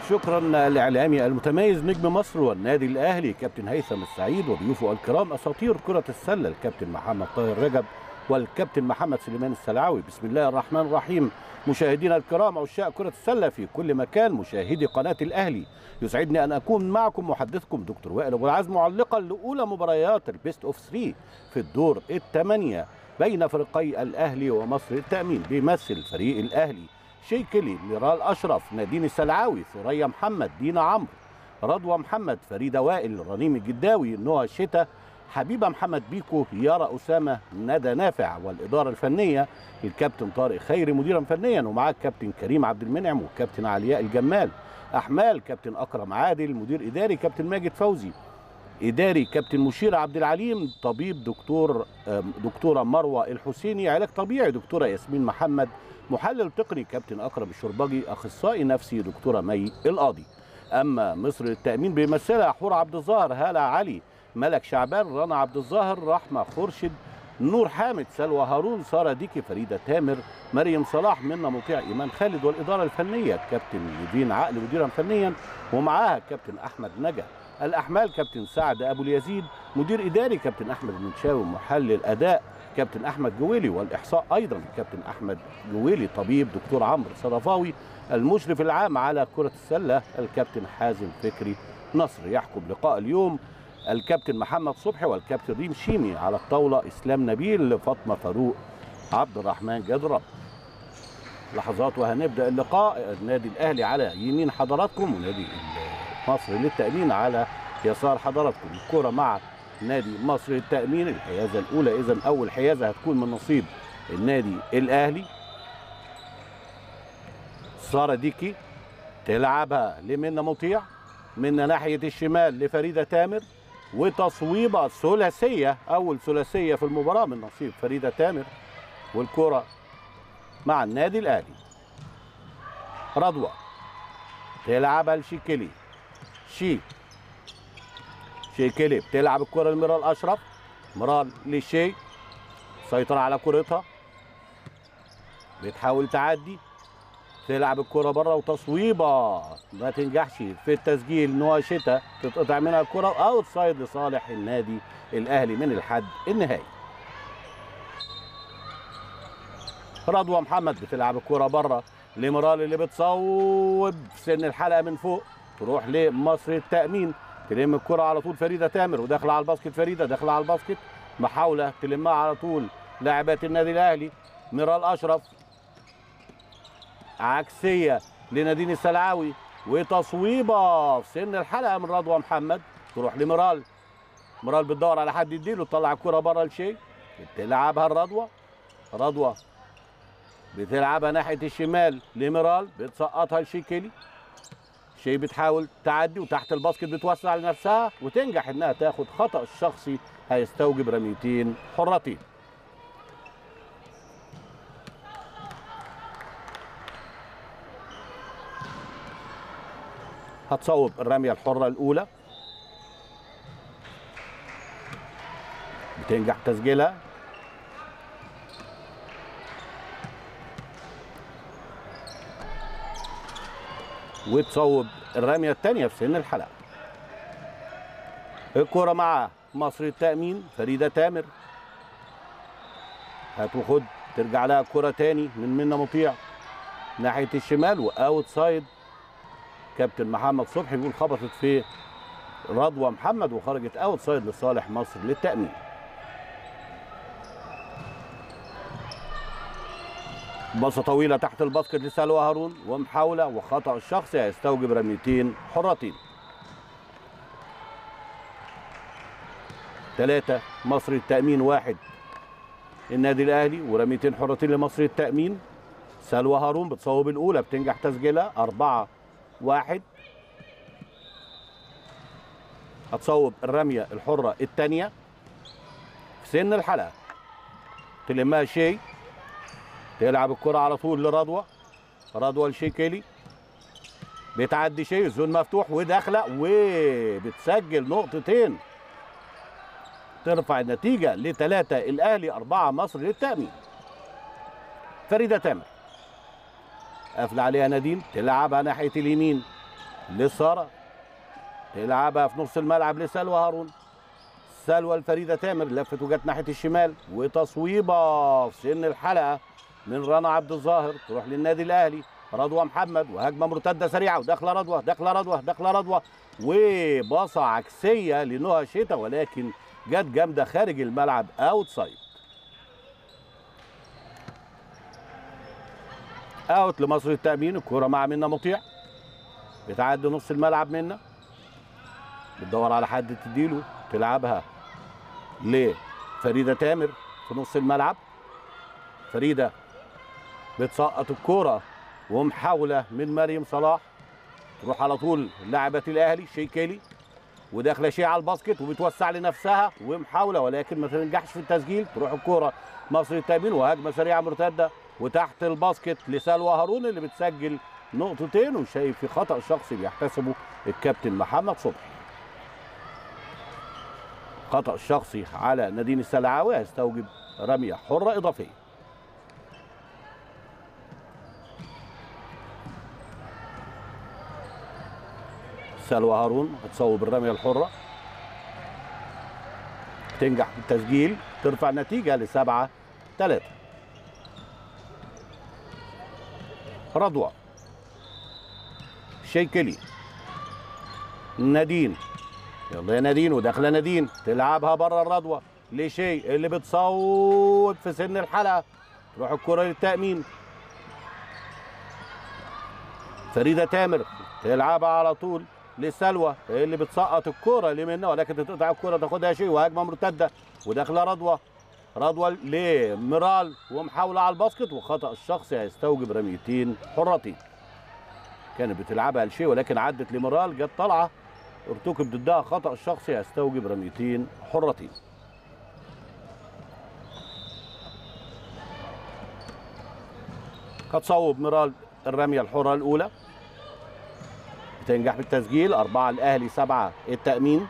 شكرا الاعلامي المتميز نجم مصر والنادي الاهلي كابتن هيثم السعيد وضيوفه الكرام اساطير كره السله الكابتن محمد طاهر رجب والكابتن محمد سليمان السلعاوي. بسم الله الرحمن الرحيم. مشاهدينا الكرام عشاق كره السله في كل مكان، مشاهدي قناه الاهلي، يسعدني ان اكون معكم محدثكم دكتور وائل ابو العز معلقا لاولى مباريات البيست اوف 3 في الدور الثمانيه بين فريقي الاهلي ومصر للتامين. بيمثل فريق الاهلي شيكلي، ميرال اشرف، نادين السلعاوي، ثريا محمد، دينا عمرو، رضوى محمد، فريده وائل، رنيم الجداوي، نهى الشتا، حبيبه محمد بيكو، يارا اسامه، ندى نافع. والاداره الفنيه الكابتن طارق خيري مديرا فنيا، ومعاه الكابتن كريم عبد المنعم والكابتن علياء الجمال. احمال كابتن اكرم عادل، مدير اداري كابتن ماجد فوزي، اداري كابتن مشير عبد العليم، طبيب دكتوره مروه الحسيني، علاج طبيعي دكتوره ياسمين محمد، محلل تقني كابتن اكرم الشربجي، اخصائي نفسي دكتوره مي القاضي. اما مصر للتامين بيمثلها حور عبد الظاهر، هاله علي، ملك شعبان، رنا عبد الظاهر، رحمه خورشيد، نور حامد، سلوى هارون، ساره ديكي، فريده تامر، مريم صلاح، منى مطيع، ايمان خالد. والاداره الفنيه كابتن ليفين عقل مديرا فنيا، ومعاها كابتن احمد نجا. الاحمال كابتن سعد ابو اليزيد، مدير اداري كابتن احمد المنشاوي، محلل اداء كابتن احمد جويلي، والاحصاء ايضا كابتن احمد جويلي، طبيب دكتور عمرو صرفاوي، المشرف العام على كره السله الكابتن حازم فكري نصر. يحكم لقاء اليوم الكابتن محمد صبحي والكابتن ريم شيمي، على الطاوله اسلام نبيل، فاطمه فاروق، عبد الرحمن جدرب. لحظات وهنبدا اللقاء. النادي الاهلي على يمين حضراتكم، ونادي مصر للتامين على يسار حضراتكم. الكره مع نادي مصر للتامين، الحيازه الاولى، اذا اول حيازه هتكون من نصيب النادي الاهلي. ساره ديكي تلعبها لمنى مطيع، من ناحيه الشمال لفريده تامر، وتصويبه ثلاثيه، اول ثلاثيه في المباراه من نصيب فريده تامر. والكره مع النادي الاهلي. رضوى تلعبها لشيكلي، شيكلي بتلعب الكره لميرال اشرف، مرال للشي، سيطر على كرتها، بتحاول تعدي، تلعب الكره بره، وتصويبه ما تنجحش في التسجيل. نوى شتا تتقطع منها الكره، اوت سايد لصالح النادي الاهلي من الحد النهائي. رضوى محمد بتلعب الكره بره لمرال اللي بتصوب في سن الحلقه من فوق، تروح لمصر التامين، تلم الكره على طول فريده تامر، وداخله على الباسكت. فريده داخله على الباسكت، محاوله تلمها على طول لاعبات النادي الاهلي. ميرال اشرف عكسيه لنادين السلعاوي، وتصويبه في سن الحلقه من رضوى محمد، تروح لميرال. ميرال بتدور على حد يديله، تطلع الكره بره لشيء، بتلعبها الرضوى. رضوى بتلعبها ناحيه الشمال لميرال، بتسقطها لشيكلي. شيء بتحاول تعدي وتحت الباسكت بتوسع لنفسها وتنجح انها تاخد خطأ الشخصي هيستوجب رميتين حرتين. هتصوب الرميه الحره الاولى، بتنجح تسجيلها، وتصوب الرميه الثانيه في سن الحلقه. الكره مع مصر التامين، فريده تامر، هات وخد، ترجع لها الكره تاني من منى مطيع ناحيه الشمال، واوت سايد. كابتن محمد صبحي بيقول خبطت في رضوى محمد وخرجت اوت سايد لصالح مصر للتامين. باصه طويله تحت الباسكت لسلوى هارون، ومحاوله وخطا الشخصي هيستوجب رميتين حرتين. 3 مصر التامين 1 النادي الاهلي، ورميتين حرتين لمصر التامين. سلوى هارون بتصوب الاولى، بتنجح تسجيلها 4-1. هتصوب الرميه الحره الثانيه في سن الحلقه، تلمها شيء، تلعب الكره على طول لرضوى. رضوى لشيكلي، بتعدي شيء، الزون مفتوح وداخله وبتسجل نقطتين، ترفع النتيجه ل3 الاهلي 4 مصر للتامين. فريده تامر قافله عليها نادين، تلعبها ناحيه اليمين لساره، تلعبها في نص الملعب لسلوى هارون. سلوى الفريده تامر لفت وجت ناحيه الشمال، وتصويبه في سن الحلقه من رنا عبد الظاهر تروح للنادي الاهلي. رضوى محمد وهجمه مرتده سريعه وداخله رضوى، داخله رضوى وباصه عكسيه لنهى شتا، ولكن جت جامده خارج الملعب اوت سايد. اوت لمصر التأمين. الكوره مع منى مطيع، بتعدي نص الملعب. منى بتدور على حد تديله، تلعبها لفريده تامر في نص الملعب. فريده بتسقط الكوره ومحاوله من مريم صلاح، تروح على طول لاعبة الاهلي شيكالي، وداخله شيء على الباسكت وبتوسع لنفسها ومحاوله ولكن ما تنجحش في التسجيل. تروح الكوره مصر التأمين وهجمه سريعه مرتده وتحت الباسكت لسلوى هارون اللي بتسجل نقطتين، وشايف في خطأ شخصي بيحتسبه الكابتن محمد صبحي. خطأ شخصي على نادين السلعاوي هيستوجب رميه حره اضافيه. سلوى هارون هتصوب الرميه الحره، تنجح في التسجيل، ترفع النتيجه ل7-3. رضوى شيكلي، نادين، يلا يا نادين، وداخله نادين تلعبها بره الرضوى لشيء اللي بتصوب في سن الحلقه، تروح الكره للتأمين. فريده تامر تلعبها على طول لسلوى اللي بتسقط الكوره اللي منها ولكن تقطع الكوره تاخدها شيء، وهجمه مرتده وداخله رضوى لميرال ومحاوله على الباسكت، وخطأ الشخصي هيستوجب رميتين حرتين. كانت بتلعبها لشيء ولكن عدت لميرال، جت طالعه ارتكب ضدها خطأ شخصي هيستوجب رميتين حرتين. هتصوب ميرال الرميه الحره الاولى، بتنجح بالتسجيل. 4 الاهلي 7 التأمين.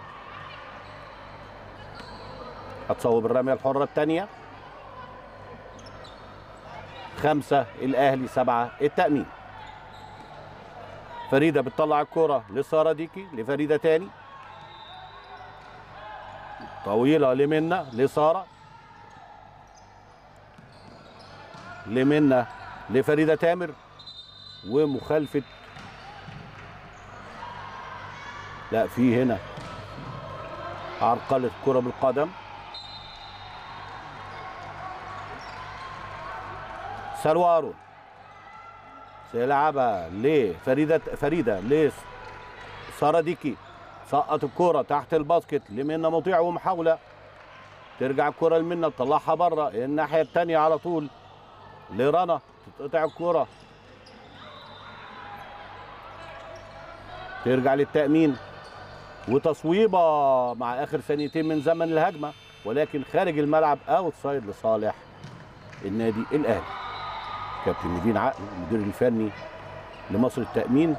هتصوب الرميه الحره الثانيه، 5 الاهلي 7 التأمين. فريده بتطلع الكره لساره ديكي، لفريده تاني طويله لمنى، لساره، لمنى، لفريده تامر، ومخالفه، لا في هنا عرقله الكره بالقدم. سلوى هارون سيلعبها فريده لساره ديكي، سقط الكره تحت الباسكت لمنى مطيع ومحاوله، ترجع الكره لمنى تطلعها بره الناحيه الثانيه على طول لرنا، تتقطع الكره ترجع للتأمين، وتصويبه مع اخر ثانيتين من زمن الهجمه ولكن خارج الملعب اوت سايد لصالح النادي الاهلي. كابتن نيفين عقل المدير الفني لمصر التأمين.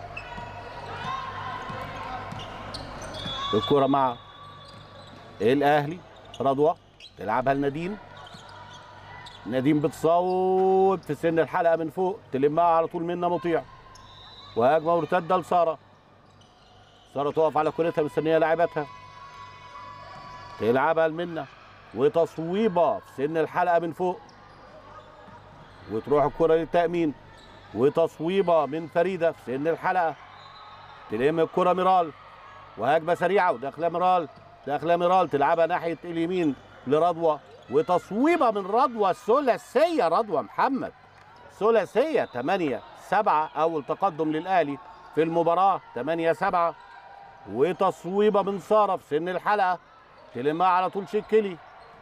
الكرة مع الاهلي. رضوى تلعبها لنادين، نادين بتصوب في سن الحلقه من فوق، تلمها على طول منى مطيع، وهجمه مرتده لساره. ساره تقف على كورتها مستنيه لاعبتها، تلعبها لمنى وتصويبه في سن الحلقه من فوق، وتروح الكره للتأمين، وتصويبه من فريده في سن الحلقه، تلم الكره ميرال، وهجمه سريعه وداخله ميرال، تلعبها ناحيه اليمين لرضوى، وتصويبه من رضوى ثلاثيه، رضوى محمد ثلاثيه. 8-7 اول تقدم للاهلي في المباراه، 8-7. وتصويبه من ساره في سن الحلقه، تلمها على طول شيكلي،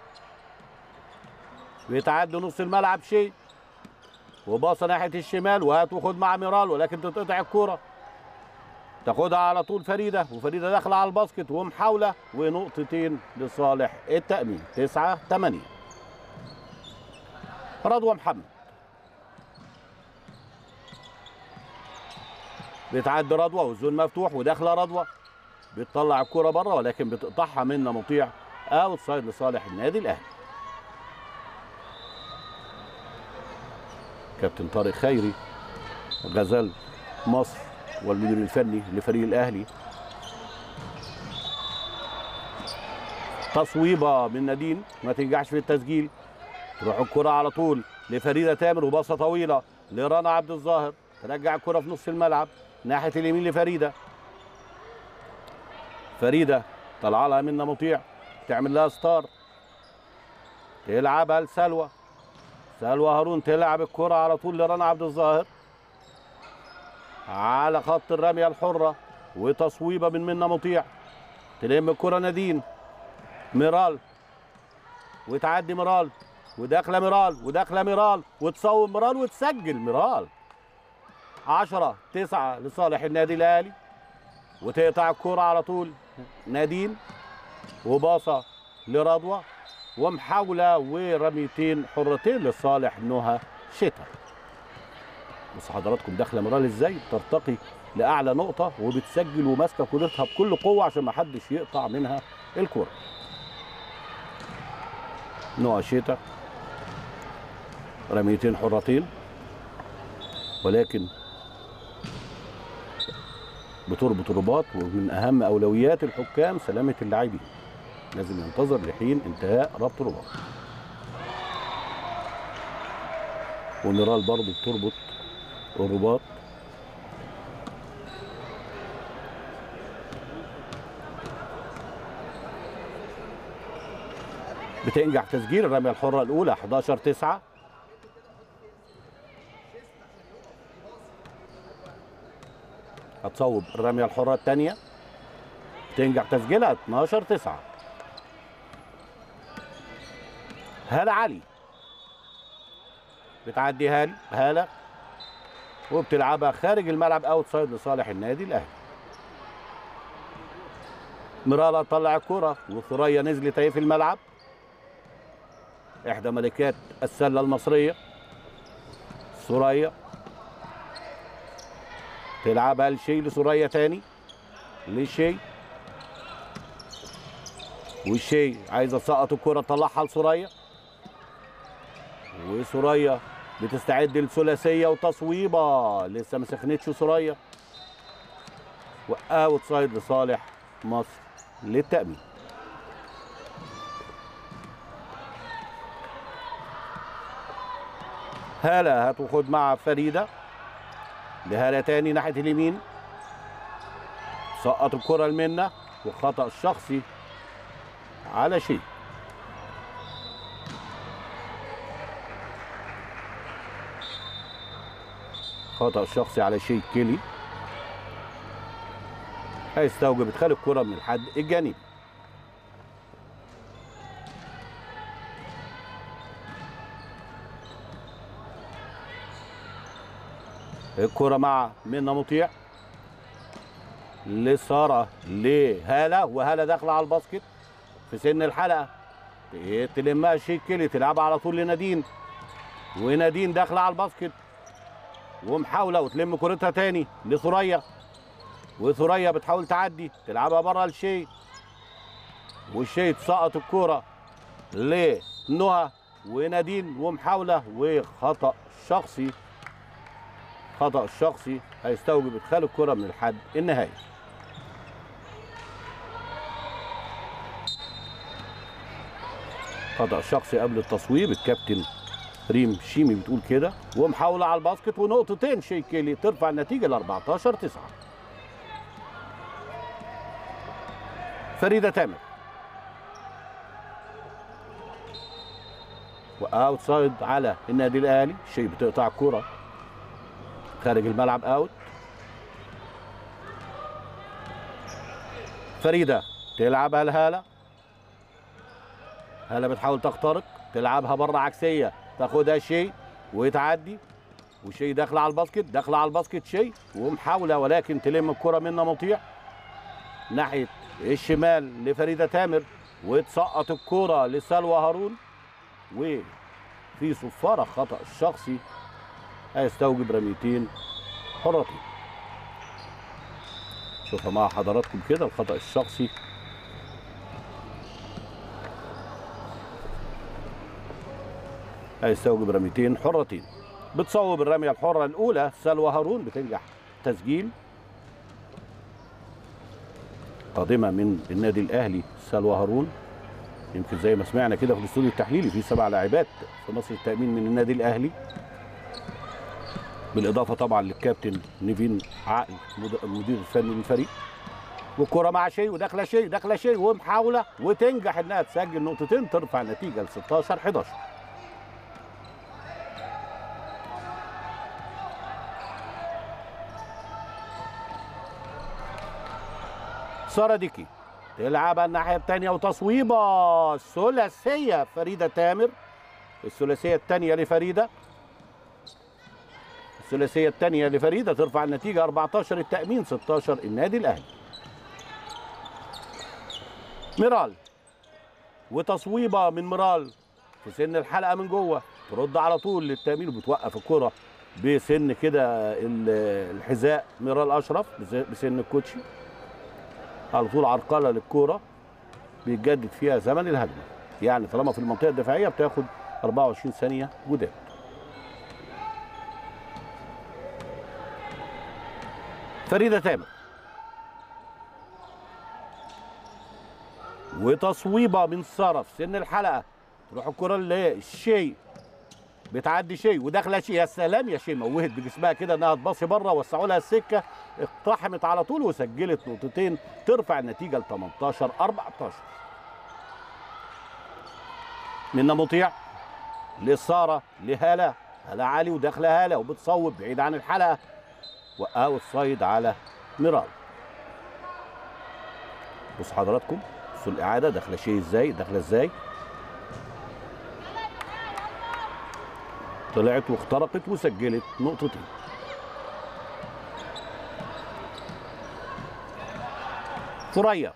بيتعدي نص الملعب شيء، وباصه ناحيه الشمال وهات وخد مع ميرال ولكن تتقطع الكوره، تاخدها على طول فريده، وفريده داخله على الباسكت ومحاوله، ونقطتين لصالح التأمين. 9-8. رضوى محمد بتعدي رضوى والزون مفتوح وداخله رضوى، بتطلع الكوره بره ولكن بتقطعها منى مطيع، اوت سايد لصالح النادي الاهلي. كابتن طارق خيري غزال مصر والمدير الفني لفريق الاهلي. تصويبه من نادين ما تنجحش في التسجيل، تروح الكره على طول لفريده تامر وباصه طويله لرنا عبد الظاهر، ترجع الكره في نص الملعب ناحيه اليمين لفريده. فريده طلع لها منى مطيع، تعمل لها ستار، تلعبها لسلوى. سلوى هارون تلعب الكره على طول لرنا عبد الظاهر على خط الرميه الحره، وتصويبه من منى مطيع، تلم الكره نادين. ميرال وتعدي ميرال وداخله ميرال وداخله ميرال وتصوب ميرال وتسجل ميرال. 10-9 لصالح النادي الاهلي، وتقطع الكره على طول نادين، وباصه لرضوى، ومحاوله ورميتين حرتين لصالح نهى شتا. بص حضراتكم داخله ميرال ازاي بترتقي لاعلى نقطه وبتسجل وماسكه كورتها بكل قوه عشان ما حدش يقطع منها الكوره. نهى شتا رميتين حرتين، ولكن بتربط رباط، ومن اهم اولويات الحكام سلامه اللاعبين، لازم ينتظر لحين انتهاء ربط رباط. وميرال برضه بتربط الرباط. بتنجح تسجيل الرميه الحره الاولى. 11-9. هتصوب الرميه الحره الثانيه، تنجح تسجيلها. 12-9. هالة علي بتعدي هالة وبتلعبها خارج الملعب اوت سايد لصالح النادي الاهلي. ميرالا طلع الكرة وثريا نزلت اهي في الملعب، احدى ملكات السله المصريه. ثريا تلعبها لشي، لثريا تاني لشي، والشي عايزه تسقط الكرة تطلعها لثريا، وثريا بتستعد للثلاثيه وتصويبه لسه ما سخنتش ثريا، واوت سايد لصالح مصر للتأمين. هالة هتاخد مع فريدة، لهالة تاني ناحية اليمين، سقط الكرة لمنى وخطأ شخصي على شيء. خطأ شخصي على شيء كيلي، هيستوجب ادخال الكرة من الحد الجانبي. الكرة مع منى مطيع لسارة لهالة، وهالة داخلة على الباسكت في سن الحلقة، تلمها شيك كيلي، تلعبها على طول لنادين، ونادين داخلة على الباسكت ومحاولة وتلم كرتها تاني لثريا، وثريا بتحاول تعدي تلعبها بره لشي، والشي تسقط الكرة لنهى ونادين ومحاولة وخطأ شخصي. خطأ الشخصي هيستوجب ادخال الكرة من الحد النهائي. خطأ شخصي قبل التصويب، الكابتن ريم شيمي بتقول كده، ومحاولة على الباسكت ونقطتين شي كيلي ترفع النتيجة ل 14-9. فريدة تامر واوت سايد على النادي الاهلي، شي بتقطع الكرة خارج الملعب اوت. فريدة تلعبها لهالة، هالة بتحاول تخترق تلعبها بره عكسية، تاخدها شي وتعدي، وشي داخله على الباسكت، داخله على الباسكت شي ومحاولة، ولكن تلم الكرة منى مطيع ناحية الشمال لفريدة تامر، وتسقط الكرة لسلوى هارون، وفي صفارة خطأ الشخصي هيستوجب رميتين حرتين. شوفها مع حضراتكم كده، الخطأ الشخصي هيستوجب رميتين حرتين. بتصوب الرمية الحرة الأولى سلوى هارون، بتنجح تسجيل قادمه من النادي الاهلي سلوى هارون. يمكن زي ما سمعنا كده في الاستوديو التحليلي في 7 لاعبات في مصر التأمين من النادي الاهلي، بالاضافه طبعا للكابتن نيفين عقل المدير الفني للفريق. والكره مع شيء وداخله شيء، داخله شيء ومحاوله وتنجح انها تسجل نقطتين ترفع النتيجه ل 16-11. سارة ديكي تلعبها الناحيه الثانيه وتصويبه ثلاثيه فريده تامر. الثلاثيه الثانيه لفريده، الثلاثيه الثانيه لفريده ترفع النتيجه 14 التأمين 16 النادي الاهلي. ميرال وتصويبه من ميرال في سن الحلقه من جوه، ترد على طول للتأمين وبتوقف الكره بسن كده الحذاء ميرال اشرف بسن الكوتشي، على طول عرقله للكوره بيتجدد فيها زمن الهجمه. يعني طالما في المنطقه الدفاعيه بتاخد 24 ثانيه جداد. فريده تامر وتصويبه من ساره في سن الحلقه، تروح الكره للشيء، بتعدي شيء وداخله شيء. يا سلام يا شيء، موهت بجسمها كده انها تباصي بره، وسعوا لها السكه، اقتحمت على طول وسجلت نقطتين ترفع النتيجه ل 18-14. منا مطيع لساره لهاله، هاله علي وداخله هاله وبتصوب بعيد عن الحلقه، واوت سايد على ميرال. بصوا حضراتكم في الاعاده داخله شيء ازاي، داخله ازاي، طلعت واخترقت وسجلت نقطتين. ثريا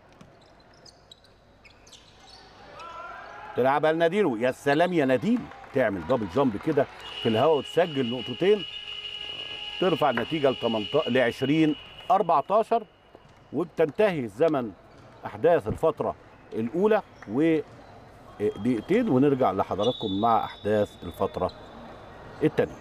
تلعبها لنادينو، يا سلام يا نادين، تعمل دبل جامب كده في الهواء وتسجل نقطتين ترفع النتيجه ل 20-14. وبتنتهي زمن احداث الفتره الاولى ودقيقتين، ونرجع لحضراتكم مع احداث الفتره الثانيه.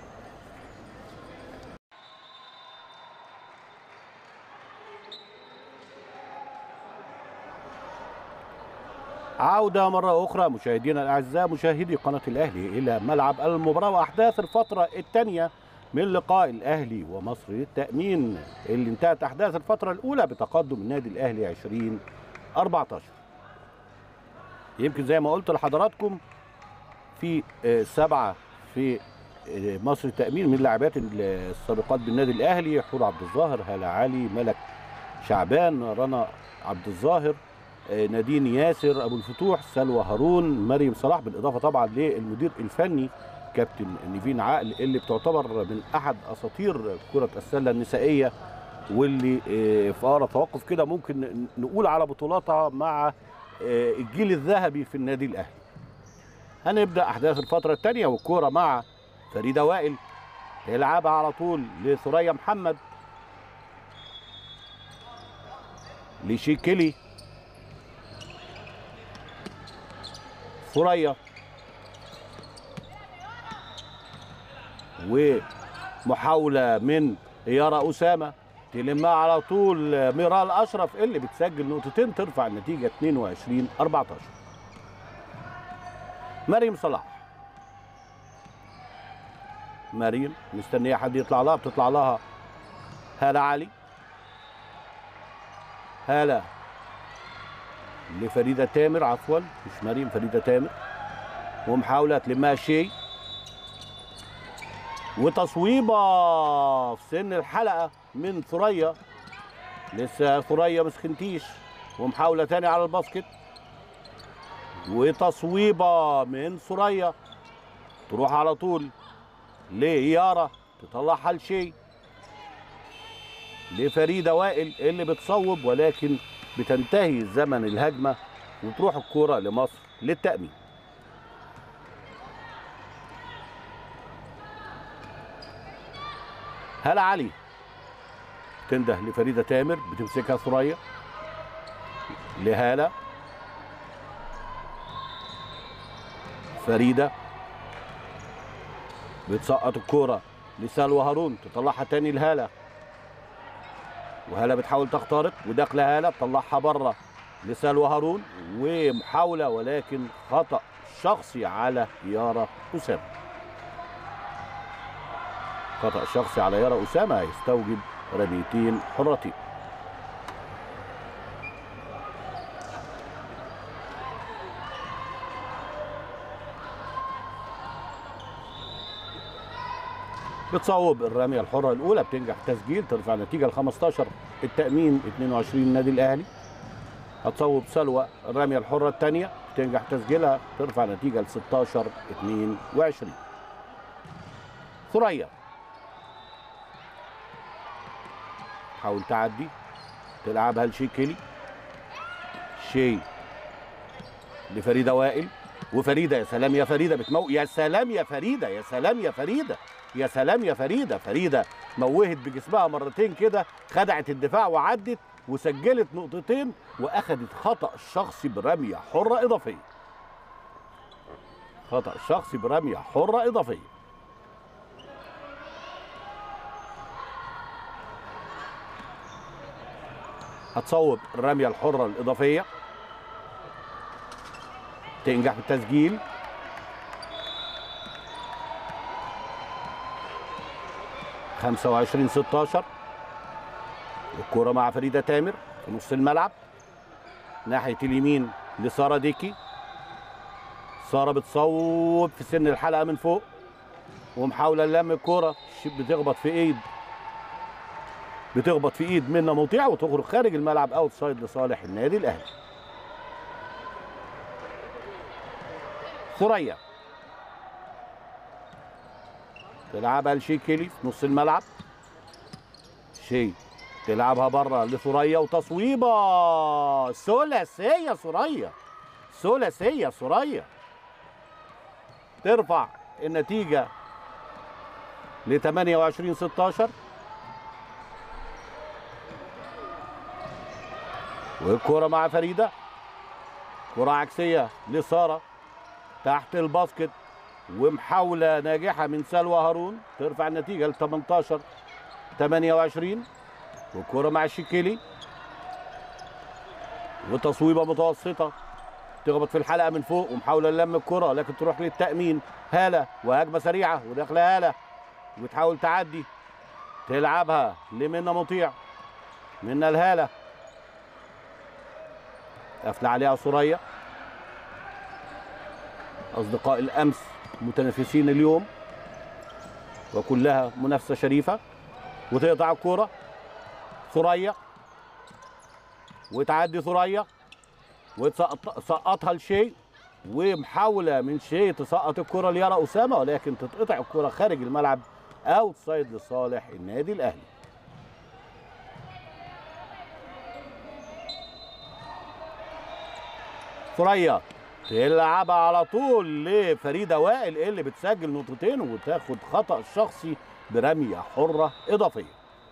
عودة مرة أخرى مشاهدينا الأعزاء مشاهدي قناة الأهلي إلى ملعب المباراة وأحداث الفترة الثانية من لقاء الأهلي ومصر للتأمين، اللي انتهت أحداث الفترة الأولى بتقدم النادي الأهلي 20-14. يمكن زي ما قلت لحضراتكم في 7 في مصر التأمين من لاعبات السابقات بالنادي الأهلي: حور عبد الظاهر، هالة علي، ملك شعبان، رنا عبد الظاهر، نادين ياسر، ابو الفتوح، سلوى هارون، مريم صلاح، بالاضافه طبعا للمدير الفني كابتن نيفين عقل، اللي بتعتبر من احد اساطير كره السله النسائيه، واللي في اقرب توقف كده ممكن نقول على بطولاتها مع الجيل الذهبي في النادي الاهلي. هنبدا احداث الفتره الثانيه والكوره مع فريده وائل، تلعبها على طول لثريا محمد، لشيكلي، ثريا ومحاولة من يارا أسامة، تلمها على طول ميرال أشرف اللي بتسجل نقطتين ترفع النتيجة 22-14. مريم صلاح، مريم مستنية حد يطلع لها، بتطلع لها هالة علي، هالة لفريدة تامر، عفوا مش مريم، فريدة تامر، ومحاولة تلمها شيء وتصويبة في سن الحلقة من ثريا، لسه ثريا مسخنتيش، ومحاولة تاني على الباسكت وتصويبة من ثريا تروح على طول ليارا، تطلعها لشيء، لفريدة وائل اللي بتصوب، ولكن بتنتهي زمن الهجمة وتروح الكرة لمصر للتأمين. هالة علي تنده لفريدة تامر، بتمسكها ثريا لهالة، فريدة بتسقط الكرة لسلوى هارون، تطلعها تاني لهالة، وهالة بتحاول تخترق وداخله هالة تطلعها بره لسلوى هارون، ومحاوله ولكن خطأ شخصي على يارا أسامة. خطأ شخصي على يارا أسامة هيستوجب رميتين حرتين. بتصوب الرمية الحرة الأولى، بتنجح تسجيل، ترفع النتيجة ل 15 التأمين 22 النادي الأهلي. هتصوب سلوى الرمية الحرة الثانية، بتنجح تسجيلها، ترفع النتيجة ل 16 22. ثريا حاول تعدي، تلعبها لشيكيلي، شي لفريدة وائل، وفريدة يا سلام يا فريدة يا سلام يا فريدة، يا سلام يا فريدة، يا سلام يا فريدة. فريدة موهت بجسمها مرتين كده، خدعت الدفاع وعدت وسجلت نقطتين، واخدت خطأ شخصي برمية حرة إضافية. خطأ شخصي برمية حرة إضافية. هتصوب الرمية الحرة الإضافية، تنجح بالتسجيل، خمسة وعشرين 16. الكرة مع فريدة تامر في نص الملعب ناحية اليمين لسارة ديكي. سارة بتصوب في سن الحلقة من فوق، ومحاولة لم الكرة بتخبط في ايد منى مطيع وتخرج خارج الملعب، اوت سايد لصالح النادي الاهلي. ثريا تلعبها لشيكيلي في نص الملعب، شي تلعبها بره لثريا وتصويبه ثلاثيه ثريا، ثلاثيه ثريا، ترفع النتيجه ل 28 16. والكرة مع فريدة، كرة عكسية لسارة تحت الباسكت، ومحاولة ناجحة من سلوى هارون، ترفع النتيجة ل 18 28. والكرة مع الشيكيلي، وتصويبة متوسطة تخبط في الحلقة من فوق، ومحاولة لم الكرة لكن تروح للتأمين. هالة وهجمة سريعة وداخلة هالة وتحاول تعدي، تلعبها لمنى مطيع، منى الهالة قافله عليها ثريا. اصدقاء الامس متنافسين اليوم وكلها منافسه شريفه. وتقطع الكوره ثريا، وتعدي ثريا وتسقطها لشيء، ومحاوله من شيء تسقط الكوره ليارا اسامه، ولكن تتقطع الكوره خارج الملعب، اوت سايد لصالح النادي الاهلي. ثريا تلعبها على طول لفريدة وائل اللي بتسجل نقطتين وتاخد خطأ شخصي برمية حرة إضافية.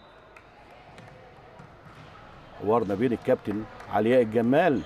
حوار ما بين الكابتن علياء الجمال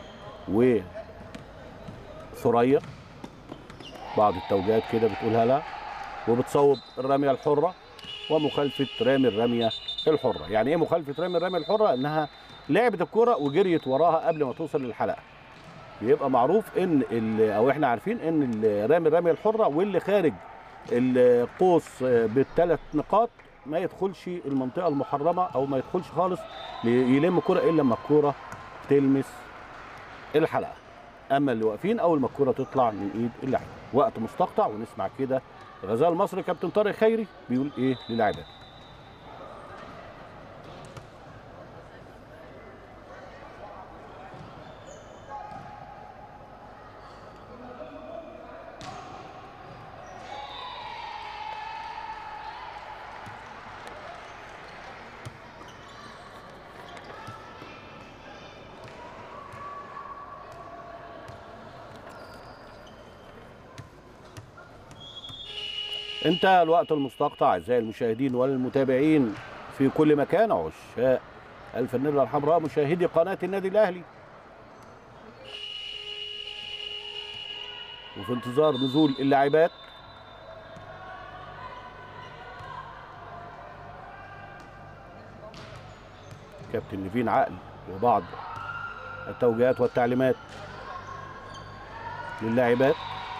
وثريا، بعض التوجيهات كده بتقولها لها، وبتصوب الرمية الحرة ومخالفة رامي الرمية الحرة. يعني ايه مخالفة رامي الرمية الحرة؟ انها لعبت الكرة وجريت وراها قبل ما توصل للحلقة. يبقى معروف ان او احنا عارفين ان رامي الرميه الحره واللي خارج القوس بالثلاث نقاط ما يدخلش المنطقه المحرمه، او ما يدخلش خالص يلم كره الا لما الكره تلمس الحلقه. اما اللي واقفين اول ما الكره تطلع من ايد اللاعب. وقت مستقطع ونسمع كده غزال مصر كابتن طارق خيري بيقول ايه للاعبين. انتهى الوقت المستقطع اعزائي المشاهدين والمتابعين في كل مكان، عشاق الفانيلا الحمراء، مشاهدي قناه النادي الاهلي، وفي انتظار نزول اللاعبات. كابتن نيفين عقل وبعض التوجيهات والتعليمات للاعبات.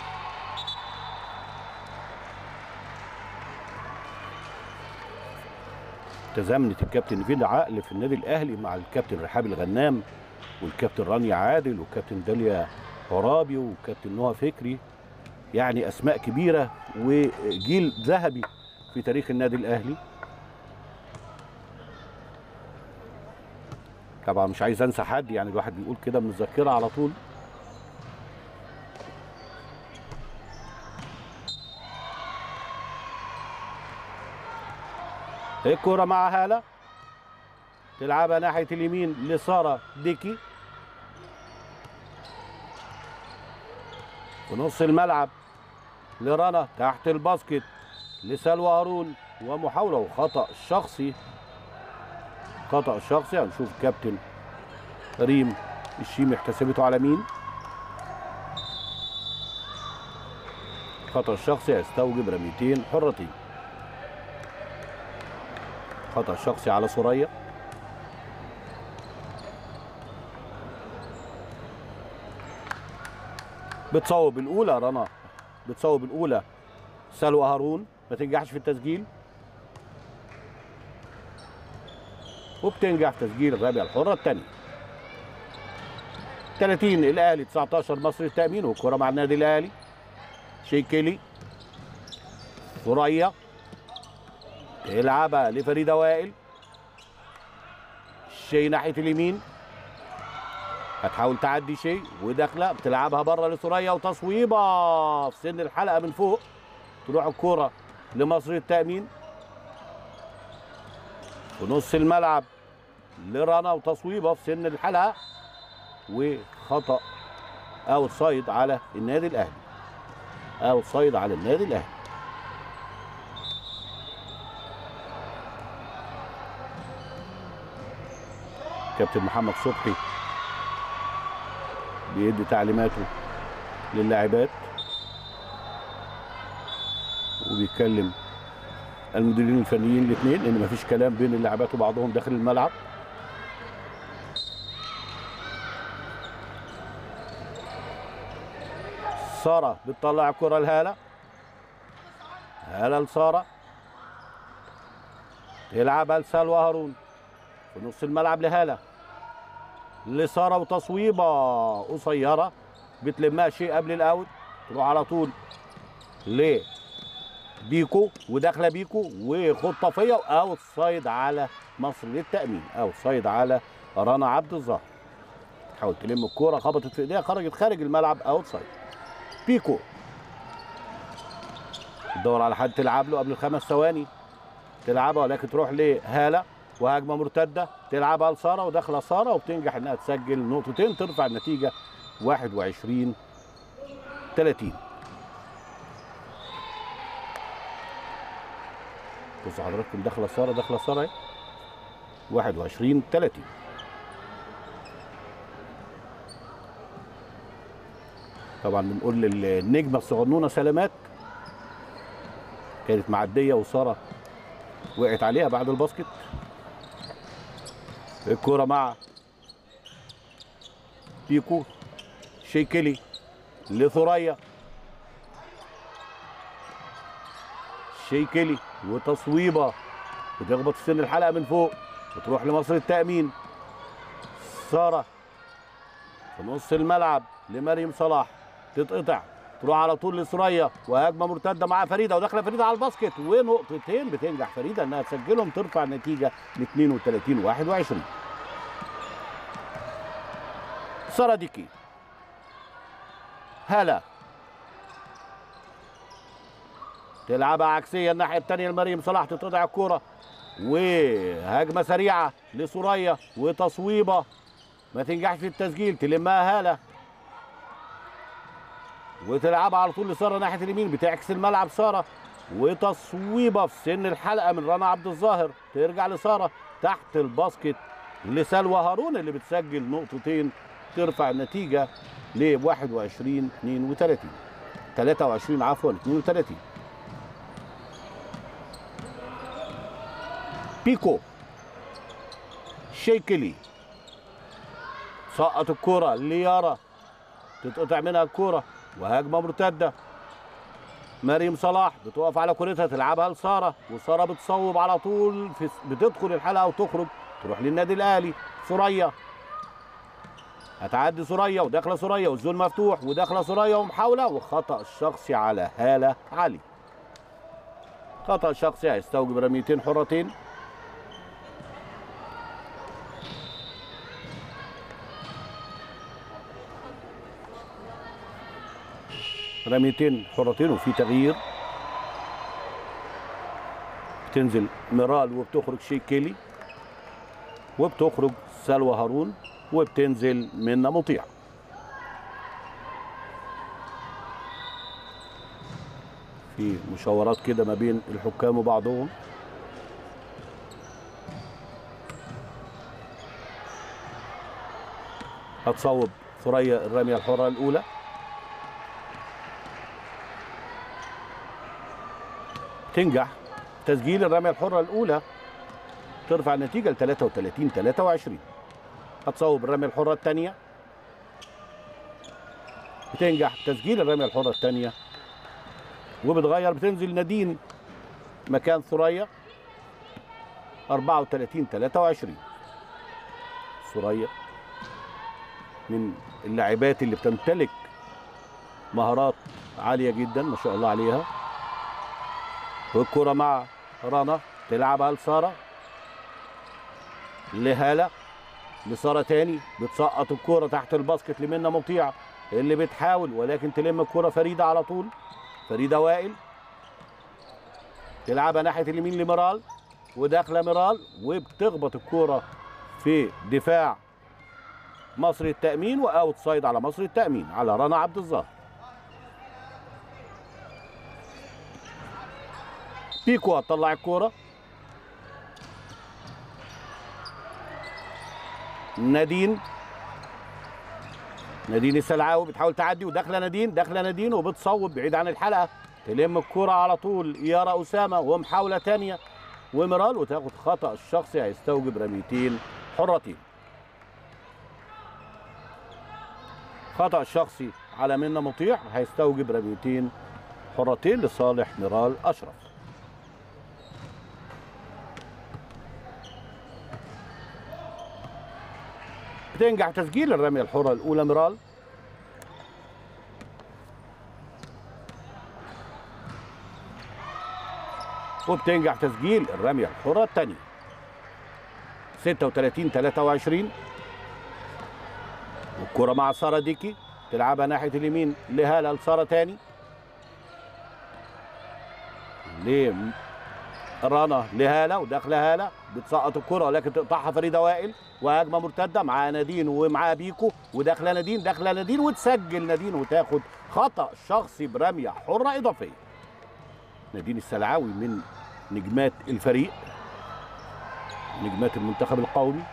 تزامنت الكابتن نيفين عقل في النادي الاهلي مع الكابتن رحاب الغنام والكابتن رانيا عادل والكابتن داليا عرابي والكابتن نهى فكري، يعني اسماء كبيره وجيل ذهبي في تاريخ النادي الاهلي. طبعا مش عايز انسى حد، يعني الواحد بيقول كده من الذاكره على طول. الكرة مع هالة تلعبها ناحية اليمين لسارة ديكي في نص الملعب لرنا تحت الباسكت لسلوى هارون، ومحاولة وخطأ شخصي. خطأ شخصي. هنشوف كابتن ريم الشيمي احتسبته على مين. خطأ شخصي هيستوجب رميتين حرتين. خطأ شخصي على سوريا. بتصوب الأولى رنا، بتصوب الأولى سلوى هارون، ما تنجحش في التسجيل، وبتنجح في تسجيل الرابعة الحرة الثانية. 30 الأهلي 19 مصر التأمين، والكرة مع النادي الأهلي. شيكيلي سوريا تلعبها لفريدة وائل. شي ناحية اليمين هتحاول تعدي شي وداخله، بتلعبها بره لسوريا وتصويبه في سن الحلقة من فوق. تروح الكرة لمصر التأمين في نص الملعب لرنا وتصويبه في سن الحلقة، وخطأ اوت سايد على النادي الأهلي. اوت سايد على النادي الأهلي. كابتن محمد صبحي بيدي تعليماته للاعبات وبيتكلم المديرين الفنيين الاثنين ان مفيش كلام بين اللاعبات وبعضهم داخل الملعب. ساره بتطلع الكره لهاله. هاله لساره تلعبها لسلوى هارون في نص الملعب لهاله لساره وتصويبه قصيره بتلمها شيء قبل الاوت. تروح على طول لبيكو وداخله بيكو وخطافيه واوت سايد على مصر للتامين. اوت سايد على رنا عبد الظاهر. تحاول تلم الكوره، خبطت في ايديها، خرجت خارج الملعب. اوت سايد. بيكو تدور على حد تلعب له قبل ال5 ثواني، تلعبها ولكن تروح لهاله وهجمه مرتده تلعبها لساره وداخله ساره وبتنجح انها تسجل نقطتين، ترفع النتيجه 21-30. بصوا حضراتكم، داخله ساره داخله ساره اهي. 21-30. طبعا بنقول للنجمه الصغنونه سلامات، كانت معديه وساره وقعت عليها بعد الباسكت. الكرة مع بيكو. شيكيلي لثريا. شيكيلي وتصويبه بتخبط في سن الحلقة من فوق وتروح لمصر التأمين. سارة في نص الملعب لمريم صلاح، تتقطع تروح على طول لثريا وهجمه مرتده مع فريده وداخله فريده على الباسكت ونقطتين بتنجح فريده انها تسجلهم، ترفع النتيجه ل 32-21. ساره ديكي. هلا تلعبها عكسيه الناحيه الثانيه لمريم صلاح، تتقطع الكوره وهجمه سريعه لثريا وتصويبه ما تنجحش في التسجيل، تلمها هاله وتلعبها على طول لساره ناحيه اليمين، بتعكس الملعب ساره وتصويبه في سن الحلقه من رنا عبد الظاهر، ترجع لساره تحت الباسكت لسلوى هارون اللي بتسجل نقطتين، ترفع النتيجه ل 21-32. 23 عفوا 32. بيكو. شيكلي سقط الكرة ليارا، تتقطع منها الكرة وهجمة مرتدة. مريم صلاح بتقف على كرتها تلعبها لسارة، وسارة بتصوب على طول بتدخل الحلقة وتخرج تروح للنادي الأهلي. ثريا هتعدي ثريا وداخلة ثريا والزون مفتوح وداخلة ثريا ومحاولة، وخطأ الشخصي على هالة علي. خطأ شخصي هيستوجب رميتين حرتين. رميتين حرتين وفي تغيير، بتنزل ميرال وبتخرج شيكلي وبتخرج سلوى هارون وبتنزل منى مطيع. في مشاورات كده ما بين الحكام وبعضهم. هتصوب ثريا الرمية الحرة الأولى، تنجح تسجيل الرمية الحرة الأولى، ترفع النتيجة ل 33-23. هتصوب الرمية الحرة الثانية، بتنجح تسجيل الرمية الحرة الثانية وبتغير، بتنزل نادين مكان ثريا 34-23. ثريا من اللاعبات اللي بتمتلك مهارات عالية جدا ما شاء الله عليها. والكرة مع رنا تلعبها لسارة، لهالة، لسارة تاني بتسقط الكرة تحت الباسكت لمنى مطيع اللي بتحاول ولكن تلم الكرة فريدة على طول. فريدة وائل تلعبها ناحية اليمين لميرال وداخلة ميرال وبتخبط الكرة في دفاع مصري التأمين واوت سايد على مصري التأمين على رنا عبد الظاهر. بيكو هتطلع الكرة، نادين السلعاوي بتحاول تعدي وداخله نادين وبتصوب بعيد عن الحلقه، تلم الكرة على طول يارا اسامه ومحاوله ثانيه وميرال وتاخد خطأ الشخصي هيستوجب رميتين حرتين. خطأ الشخصي على منى مطيع هيستوجب رميتين حرتين لصالح ميرال اشرف. بتنجح تسجيل الرمية الحرة الأولى ميرال، وبتنجح تسجيل الرمية الحرة الثانية 36-23. والكرة مع سارة ديكي تلعبها ناحية اليمين لهالة لسارة تاني رنا لهالة وداخله هالة بتسقط الكرة ولكن تقطعها فريدة وائل وهجمة مرتدة مع نادين ومعاها بيكو وداخله نادين وتسجل نادين وتاخد خطأ شخصي برمية حرة إضافية. نادين السلعاوي من نجمات الفريق، نجمات المنتخب القومي.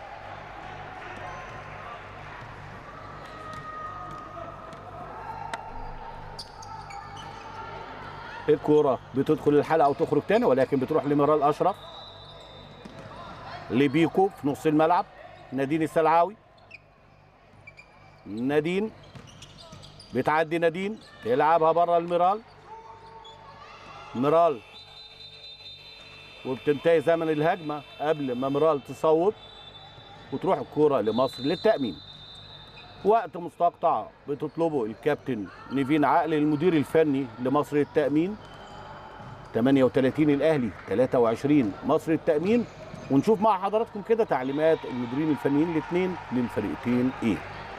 الكرة بتدخل الحلقة وتخرج تاني ولكن بتروح لميرال أشرف لبيكو في نص الملعب. نادين السلعاوي، نادين بتعدي تلعبها بره الميرال، وبتنتهي زمن الهجمة قبل ما ميرال تصوب وتروح الكرة لمصر للتأمين. وقت مستقطع بتطلبه الكابتن نيفين عقل المدير الفني لمصر التأمين. 38 الأهلي 23 مصر التأمين. ونشوف مع حضراتكم كده تعليمات المديرين الفنيين الاثنين للفريقين ايه.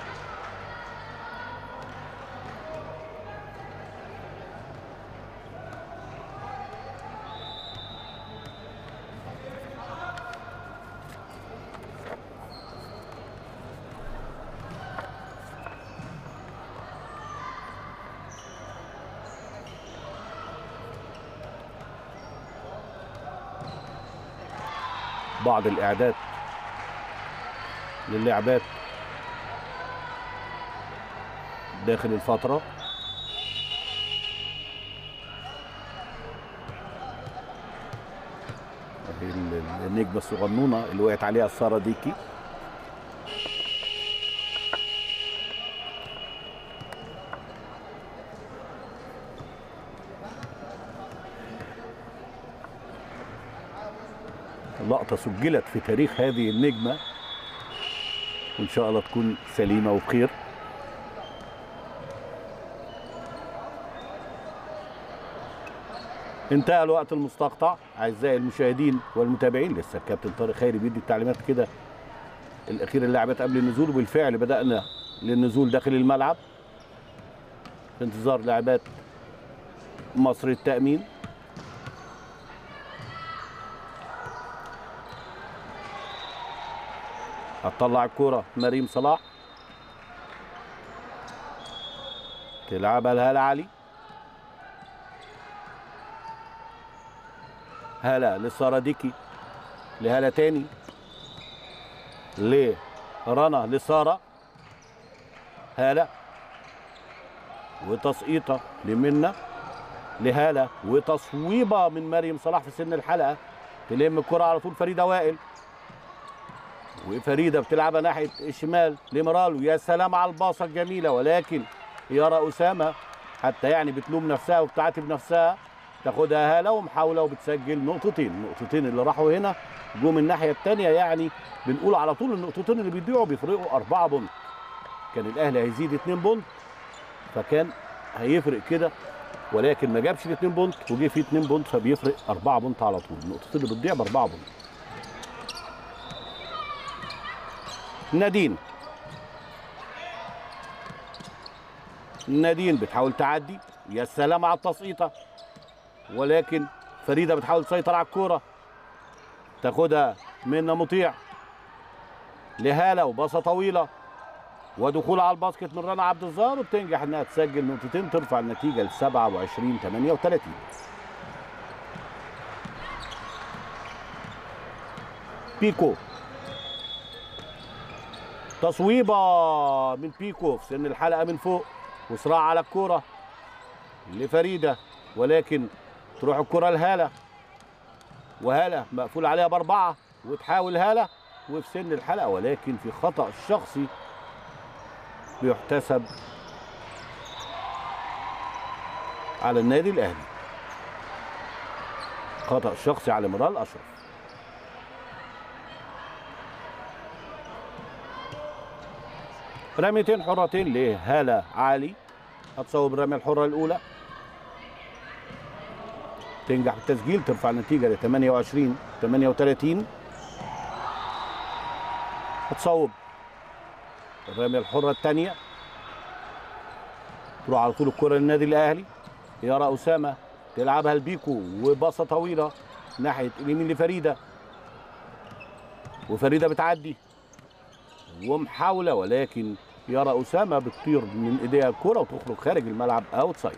بعض الإعداد للعبات داخل الفترة. النجمة الصغنونة اللي وقعت عليها سارة ديكي لقطة سجلت في تاريخ هذه النجمة، وإن شاء الله تكون سليمة وبخير. انتهى الوقت المستقطع أعزائي المشاهدين والمتابعين. لسه الكابتن طارق خيري بيدي التعليمات كده الأخير اللاعبات قبل النزول، وبالفعل بدأنا للنزول داخل الملعب في انتظار لاعبات مصر التأمين. هتطلع الكرة مريم صلاح، تلعبها لهالة علي، هالة لسارة ديكي، لهالة تاني، لرنا، لسارة، هالة وتسقيطة لمنى، لهالة وتصويبة من مريم صلاح في سن الحلقة، تلم الكرة على طول فريدة وائل، وفريدة بتلعبها ناحية الشمال لمرالو. يا سلام على الباصة الجميلة، ولكن يارا أسامة حتى يعني بتلوم نفسها وبتعاتب نفسها، تاخدها هالة ومحاولة وبتسجل نقطتين اللي راحوا هنا جم الناحية الثانية. يعني بنقول على طول النقطتين اللي بيضيعوا بيفرقوا 4 بونت. كان الأهلي هيزيد 2 بونت فكان هيفرق كده، ولكن ما جابش ال 2 بونت وجه فيه 2 بونت فبيفرق 4 بونت على طول. النقطتين اللي بتضيع ب4 بونت. نادين بتحاول تعدي، يا سلام على التسقيطه، ولكن فريده بتحاول تسيطر على الكوره، تاخدها منى مطيع لهاله وباصه طويله ودخول على الباسكت من رنا عبد الظاهر، وبتنجح انها تسجل نقطتين ترفع النتيجه ل 27-38. بيكو، تصويبه من بيكو في سن الحلقه من فوق، وصراع على الكوره لفريده، ولكن تروح الكوره لهاله، وهاله مقفول عليها ب4، وتحاول هاله وفي سن الحلقه، ولكن في خطا شخصي بيحتسب على النادي الاهلي. خطا شخصي على مرال اشرف. رميتين حرتين لهالة علي، هتصوب الرمية الحرة الأولى، تنجح بالتسجيل ترفع النتيجة ل 28-38. هتصوب الرمية الحرة الثانية، تروح على طول الكرة للنادي الأهلي. يارا أسامة تلعبها لبيكو وباصة طويلة ناحية اليمين لفريدة، وفريدة بتعدي ومحاولة، ولكن يارا أسامة بتطير من ايديها الكرة وتخرج خارج الملعب اوت سايد.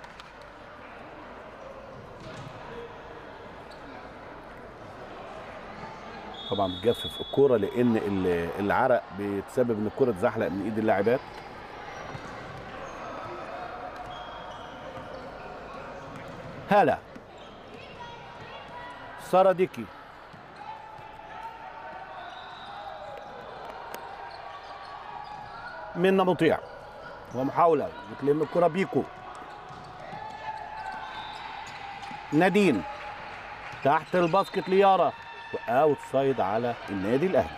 طبعا بتجفف الكرة لان العرق بيتسبب ان الكرة تزحلق من ايد اللاعبات. هالة، سارة ديكي، منى مطيع، ومحاولة بتلم الكرة بيكو. نادين تحت الباسكت ليارا، واوت سايد على النادي الاهلي.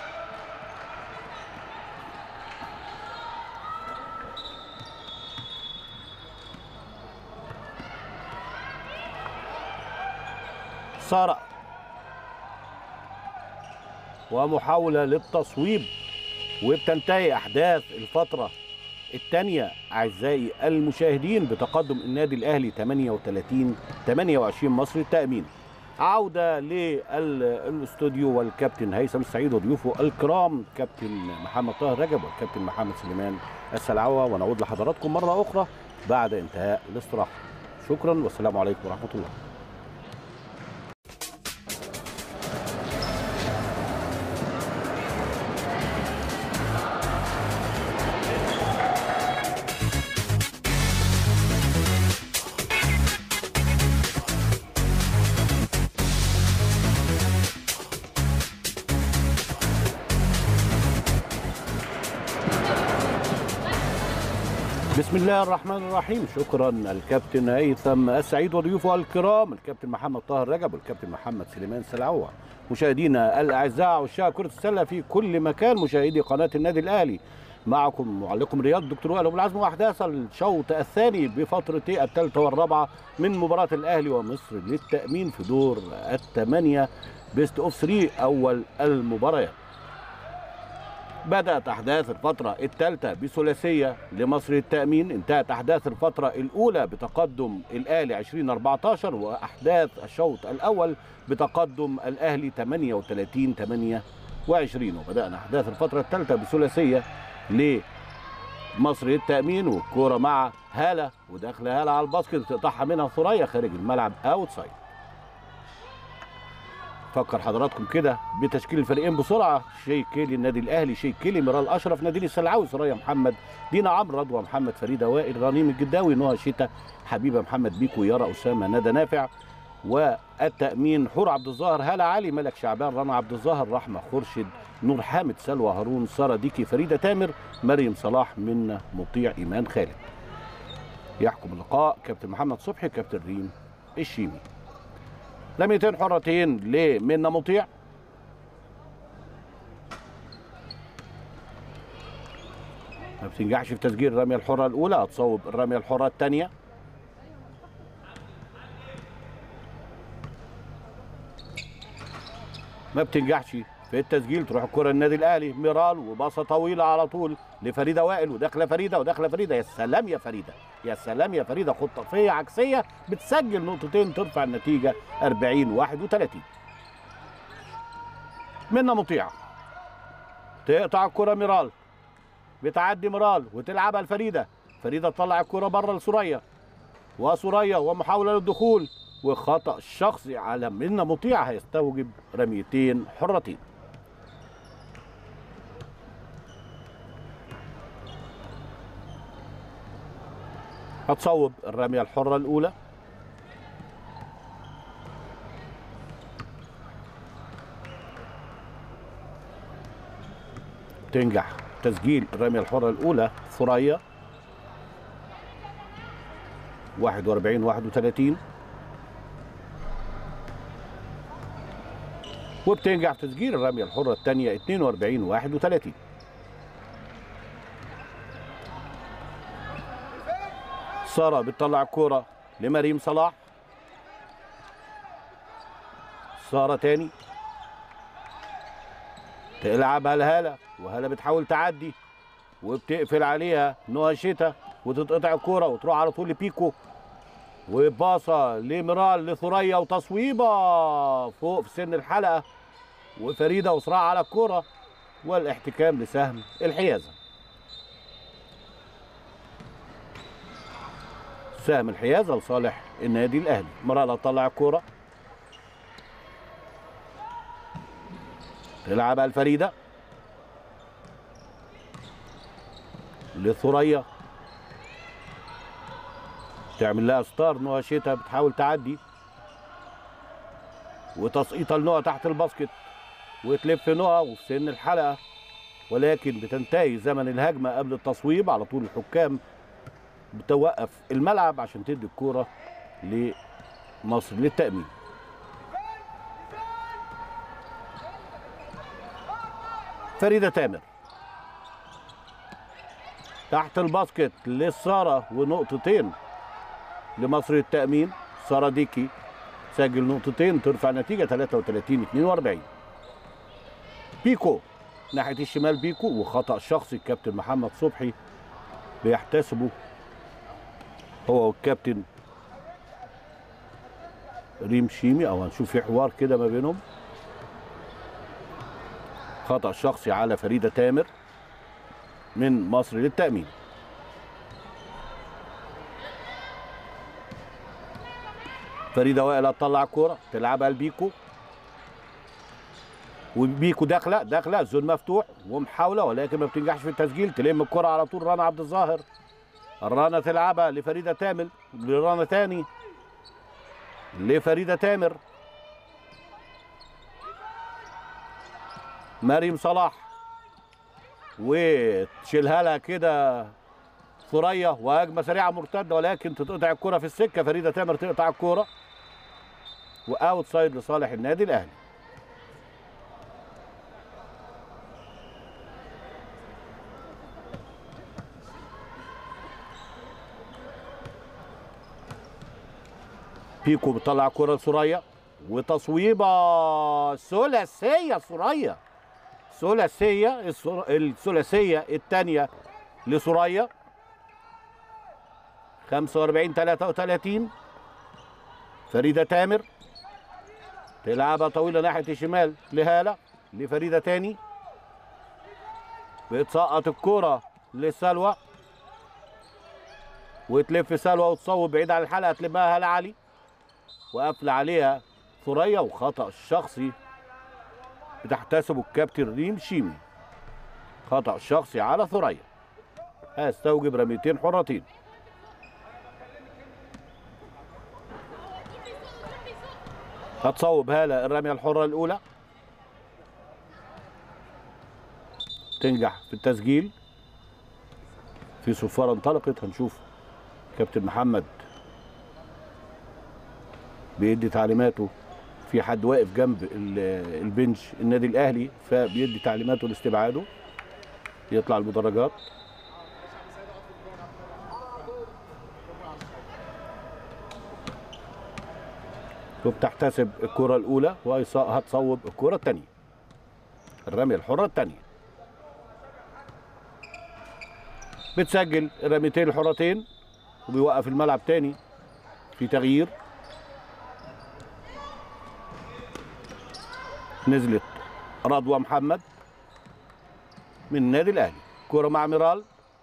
سارة ومحاولة للتصويب، وبتنتهي احداث الفترة الثانية اعزائي المشاهدين بتقدم النادي الاهلي 38-28 مصر التأمين. عودة للاستوديو والكابتن هيثم السعيد وضيوفه الكرام كابتن محمد طاهر رجب والكابتن محمد سليمان السلعوة، ونعود لحضراتكم مرة أخرى بعد انتهاء الاستراحة. شكرا والسلام عليكم ورحمة الله. بسم الله الرحمن الرحيم. شكرا الكابتن هيثم السعيد وضيوفه الكرام الكابتن محمد طاهر رجب والكابتن محمد سليمان سلعوة. مشاهدينا الاعزاء عشاق كرة السلة في كل مكان، مشاهدي قناة النادي الاهلي، معكم معلقكم رياض دكتور وائل ابو العزم، واحداث الشوط الثاني بفترة الثالثة والرابعة من مباراة الاهلي ومصر للتأمين في دور الثمانية بيست اوف 3 اول المباريات. بدأت أحداث الفترة الثالثة بثلاثية لمصر للتأمين، انتهت أحداث الفترة الأولى بتقدم الأهلي 20-14، وأحداث الشوط الأول بتقدم الأهلي 38-28. وبدأنا أحداث الفترة الثالثة بثلاثية لمصر للتأمين، والكورة مع هالة وداخل هالة على الباسكت بتقطعها منها ثريا خارج الملعب أوتسايد. فكر حضراتكم كده بتشكيل الفريقين بسرعه: شيء كيلي النادي الاهلي، شيء كيلي، ميرال اشرف نادي السلعاوي، ثريا محمد، دينا عمرو، رضوى محمد، فريده وائل، رنيم الجداوي، نهى شتا، حبيبه محمد، بيكو، يارا اسامه، ندى نافع. والتامين: حور عبد الظاهر، هاله علي، ملك شعبان، رنا عبد الظاهر، رحمه خورشيد، نور حامد، سلوى هارون، ساره ديكي، فريده تامر، مريم صلاح، منا مطيع، ايمان خالد. يحكم اللقاء كابتن محمد صبحي، كابتن ريم الشيمي. رميتين حرتين لمنى مطيع، ما بتنجحش في تسجيل الرميه الحره الاولى، هتصوب الرميه الحره الثانيه. ما بتنجحش في التسجيل، تروح الكره النادي الاهلي، ميرال وباصه طويله على طول لفريده وائل، وداخله فريده وداخله فريده. يا سلام يا فريده، يا سلام يا فريده، خطافيه عكسيه بتسجل نقطتين ترفع النتيجه 40-31. منى مطيع تقطع الكره، ميرال بتعدي ميرال وتلعبها لفريده، فريده تطلع الكره بره لثريا، وثريا ومحاوله للدخول وخطا شخصي على منى مطيع هيستوجب رميتين حرتين. هتصوب الرميه الحره الاولى، تنجح تسجيل الرميه الحره الاولى ثريا 41-31، وبتنجح تسجيل الرميه الحره الثانيه 42-31. ساره بتطلع الكوره لمريم صلاح، ساره تاني تلعبها لهاله، وهاله بتحاول تعدي وبتقفل عليها نهى شتا، وتتقطع الكوره وتروح على طول لبيكو، وباصه لميرال لثريا، وتصويبه فوق في سن الحلقه، وفريده وصراع على الكوره والاحتكام لسهم الحيازه. سهم الحيازه لصالح النادي الاهلي. ميرال هتطلع الكوره تلعبها الفريده لثريا، تعمل لها ستار، نهى شتا بتحاول تعدي وتسقيطها لنهى تحت الباسكت، وتلف نهى وفي سن الحلقه، ولكن بتنتهي زمن الهجمه قبل التصويب. على طول الحكام بتوقف الملعب عشان تدي الكوره لمصر للتأمين. فريده تامر تحت الباسكت لساره، ونقطتين لمصر للتأمين. ساره ديكي سجل نقطتين ترفع النتيجه 33-42. بيكو ناحيه الشمال، بيكو، وخطأ شخصي الكابتن محمد صبحي بيحتسبه هو والكابتن ريم شيمي، او هنشوف في حوار كده ما بينهم. خطأ شخصي على فريده تامر من مصر للتأمين. فريده وائل هتطلع الكوره تلعبها لبيكو، وبيكو داخله الزون مفتوح ومحاوله، ولكن ما بتنجحش في التسجيل. تلم الكره على طول رنا عبد الظاهر، الرنا تلعبها لفريده تامر، لرنا تاني لفريده تامر، مريم صلاح وتشيلها لها كده ثريا وهجمه سريعه مرتده ولكن تتقطع الكره في السكه. فريده تامر تقطع الكره واوت سايد لصالح النادي الاهلي. بيكو بتطلع كرة لسوريا وتصويبة ثلاثية. سوريا ثلاثية، الثلاثية الثانية لسوريا. 45-33. فريدة تامر تلعبها طويلة ناحية الشمال لهالة لفريدة تاني. بتسقط الكرة لسلوى وتلف سلوى وتصوب بعيد عن الحلقة تلمها هالة علي وقفل عليها ثريا وخطأ شخصي بتحتسبه الكابتن ريم شيمي. خطأ شخصي على ثريا هيستوجب رميتين حرتين. هتصوب هالة الرمية الحرة الأولى تنجح في التسجيل. في صفارة انطلقت. هنشوف كابتن محمد بيدي تعليماته. في حد واقف جنب البنش النادي الاهلي فبيدي تعليماته لاستبعاده يطلع المدرجات. وبتحتسب الكرة الأولى وهتصوب الكرة الثانية. الرمية الحرة الثانية بتسجل الرميتين الحرتين وبيوقف الملعب تاني في تغيير. نزلت رضوى محمد من النادي الاهلي. كرة مع ميرال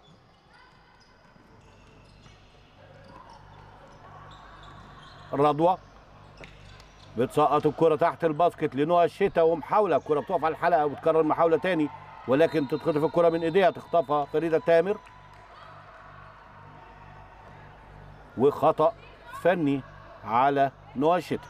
رضوى بتسقط الكرة تحت الباسكت لنوى الشتاء ومحاولة. الكرة بتقف على الحلقة وتكرر محاولة تاني ولكن تتخطف الكرة من ايديها تخطفها فريدة تامر وخطأ فني على نوى الشتاء.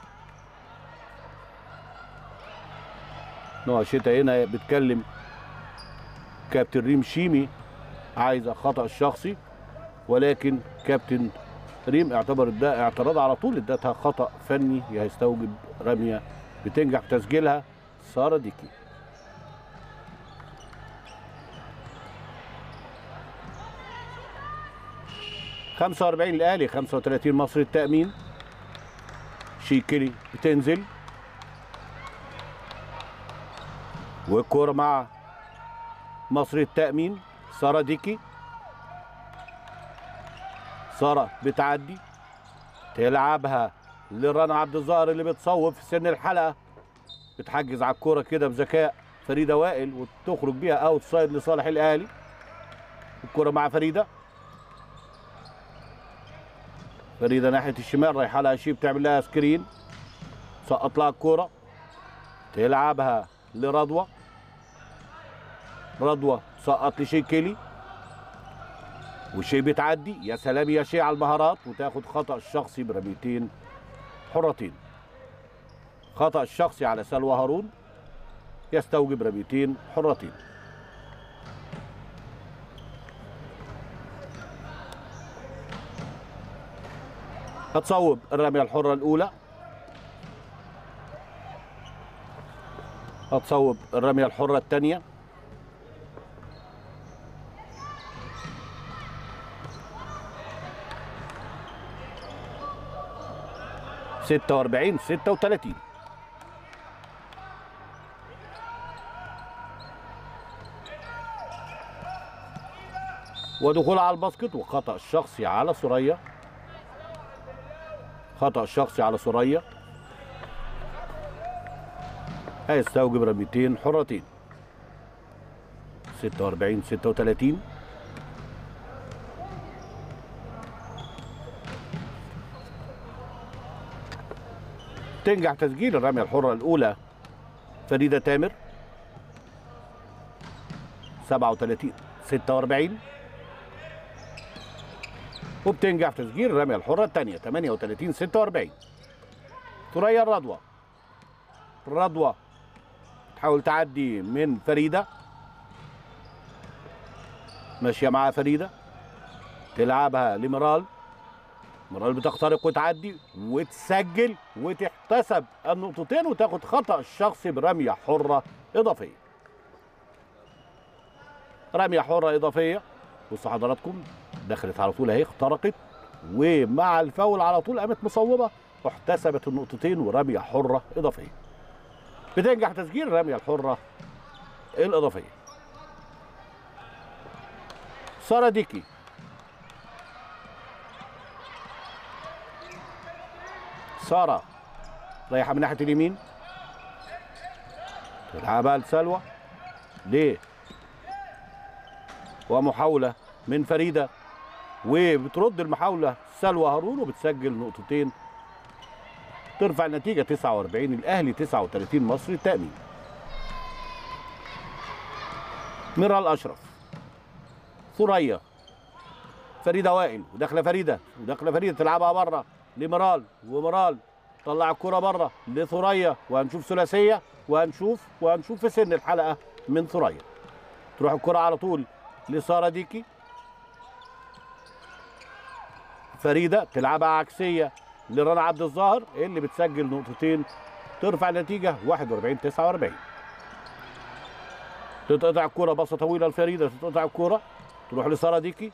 نوع الشتاء هنا بتكلم كابتن ريم شيمي عايزه خطأ الشخصي ولكن كابتن ريم اعتبر ده اعتراض على طول ادتها خطأ فني هيستوجب رمية بتنجح تسجيلها سارة ديكي. خمسة 45 الاهلي 35 مصر التأمين. شيكلي بتنزل والكورة مع مصر التأمين. سارة ديكي. سارة بتعدي تلعبها لرنا عبد الظاهر اللي بتصوب في سن الحلقة. بتحجز على الكورة كده بذكاء فريدة وائل وتخرج بيها اوت سايد لصالح الاهلي. الكورة مع فريدة. فريدة ناحية الشمال رايحة لها شيء بتعمل لها سكرين. سقط لها الكورة تلعبها لرضوى. رضوى سقط لشي كيلي وشي بتعدي. يا سلام يا شي على المهارات وتاخد خطأ الشخصي برميتين حرتين. خطأ الشخصي على سلوى هارون يستوجب رميتين حرتين. هتصوب الرمية الحرة الأولى. هتصوب الرمية الحرة الثانية. ستة 46-36. ودخول على الباسكت وخطأ الشخصي على ثريا. خطأ شخصي على ثريا هيستوجب رميتين حرتين. 46-36. تنجح تسجيل الرمية الحرة الأولى فريدة تامر. 37-46. وبتنجح تسجيل الرمية الحرة الثانية 38-46. ثريا الرضوى. الرضوى تحاول تعدي من فريدة. ماشية معاها فريدة. تلعبها لميرال. ميرال بتخترق وتعدي وتسجل وتحتسب النقطتين وتاخد خطأ الشخصي برمية حرة إضافية. رمية حرة إضافية. بصوا حضراتكم دخلت على طول اهي، اخترقت ومع الفاول على طول قامت مصوبة واحتسبت النقطتين ورمية حرة إضافية. بتنجح تسجيل الرمية الحرة الإضافية. سارة ديكي سارة رايحة من ناحية اليمين، تلعبها لسلوى ليه ومحاولة من فريدة وبترد المحاولة سلوى هارون وبتسجل نقطتين ترفع النتيجة 49 الأهلي 39 مصري التأمين. ميرال أشرف، ثريا، فريدة وائل وداخلة فريدة تلعبها بره لميرال وميرال طلع الكرة بره لثريا وهنشوف ثلاثية وهنشوف في سن الحلقة من ثريا. تروح الكرة على طول لسارة ديكي. فريدة تلعبها عكسية لرنا عبد الظاهر اللي بتسجل نقطتين ترفع النتيجة 41 49. تتقطع الكرة بصة طويلة لفريدة، تتقطع الكرة تروح لسارة ديكي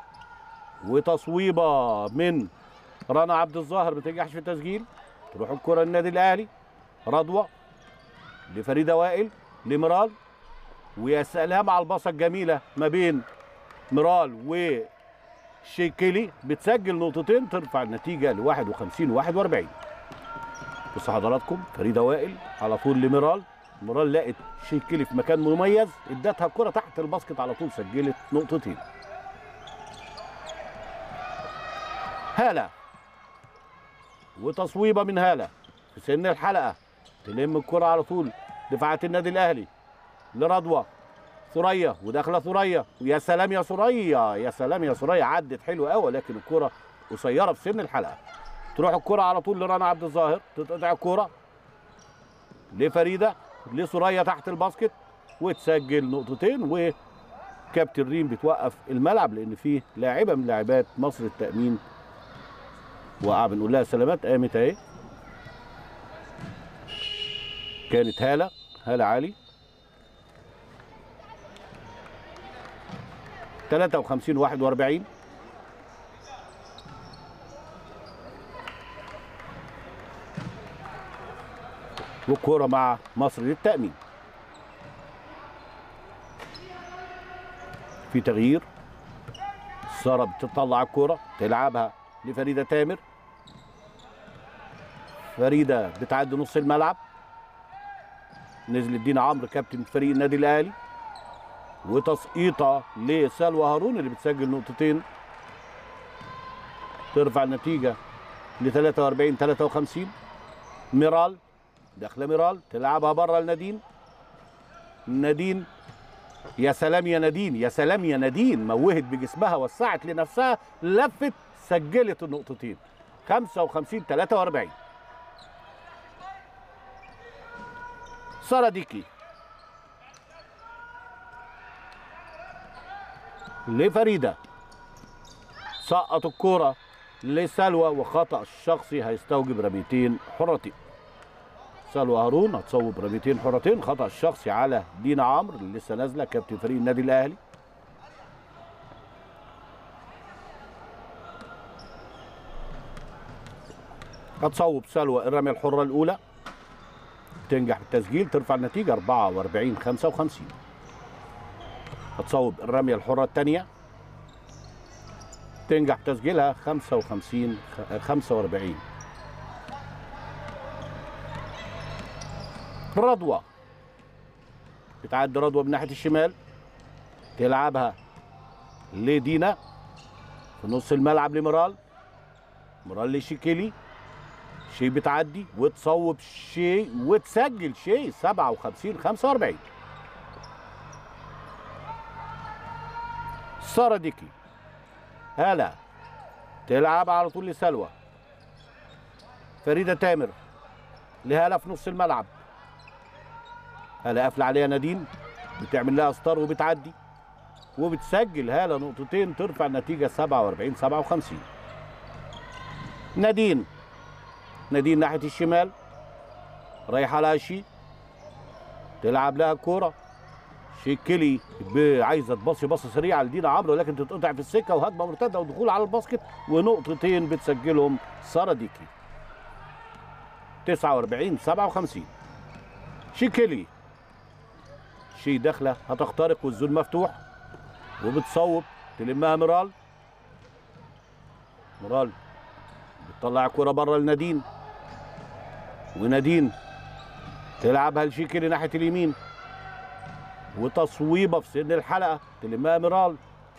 وتصويبة من رنا عبد الظاهر ما تنجحش في التسجيل. تروح الكرة للنادي الأهلي. رضوى لفريدة وائل لميرال ويا سلام على الباصة الجميلة ما بين ميرال وشيكيلي بتسجل نقطتين ترفع النتيجة ل 51 41. بصوا حضراتكم فريدة وائل على طول لميرال. ميرال لقت شيكيلي في مكان مميز ادتها الكرة تحت الباسكت على طول سجلت نقطتين. هالة وتصويبة من هالة في سن الحلقة تلم الكرة على طول دفاعات النادي الأهلي لرضوى. ثريا وداخله ثريا ويا سلام يا ثريا، يا سلام يا ثريا عدت حلوه قوي لكن الكره قصيره في سن الحلقه. تروح الكره على طول لرنا عبد الظاهر، تتقطع الكره لفريده لثريا تحت الباسكت وتسجل نقطتين. وكابتن ريم بتوقف الملعب لان فيه لاعبه من لاعبات مصر التامين وقع بنقول لها سلامات قامت اهي. كانت هاله علي 53 41. والكوره مع مصر للتأمين. في تغيير، سارة بتطلع الكوره تلعبها لفريده تامر. فريده بتعدي نص الملعب، نزلت دينا عمرو كابتن فريق النادي الاهلي وتسقيطه لسلوى هارون اللي بتسجل نقطتين ترفع النتيجه ل 43 53. ميرال داخله ميرال تلعبها بره لنادين. نادين يا سلام يا نادين، يا سلام يا نادين، موهت بجسمها وسعت لنفسها لفت سجلت النقطتين 55 43. سارة ديكي لفريدة سقط الكرة لسلوى وخطأ الشخصي هيستوجب رميتين حرتين. سلوى هارون هتصوب رميتين حرتين، خطأ الشخصي على دينا عمرو اللي لسه نازله كابتن فريق النادي الاهلي. هتصوب سلوى الرمية الحرة الأولى تنجح بالتسجيل ترفع النتيجة 44 55. هتصوب الرمية الحرة الثانية تنجح بتسجيلها 55 45. رضوى بتعدي رضوى من ناحية الشمال تلعبها لدينا في نص الملعب لميرال. ميرال لشيكيلي، شي بتعدي وتصوب شي وتسجل شي 57 45. سارة ديكي هلا تلعب على طول لسلوى. فريدة تامر لهلا في نص الملعب. هلا قافله عليها نادين بتعمل لها ستار وبتعدي وبتسجل هاله نقطتين ترفع النتيجه 47-57. نادين ناحيه الشمال رايحه لها شي، تلعب لها الكوره شيكلي عايزه تباصي باصه سريعه لدينا عمرو، لكن تتقطع في السكه وهجمه مرتده ودخول على الباسكت ونقطتين بتسجلهم ساره ديكي 49-57. شيكلي داخله هتخترق والزون مفتوح وبتصوب تلمها ميرال بتطلع الكوره بره لنادين، ونادين تلعبها لشيكلي ناحيه اليمين وتصويبه في سن الحلقه تلمها ميرال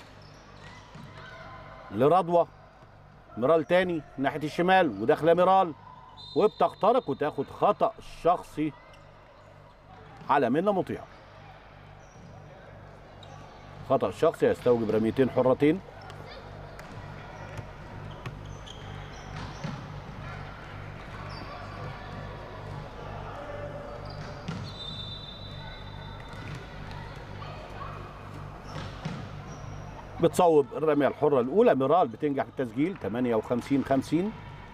لرضوى، ميرال تاني ناحيه الشمال وداخله ميرال وبتخترق وتاخد خطا شخصي على منى مطيع. خطا شخصي يستوجب رميتين حرتين. بتصوب الرميه الحره الاولى، ميرال بتنجح في التسجيل 58-50.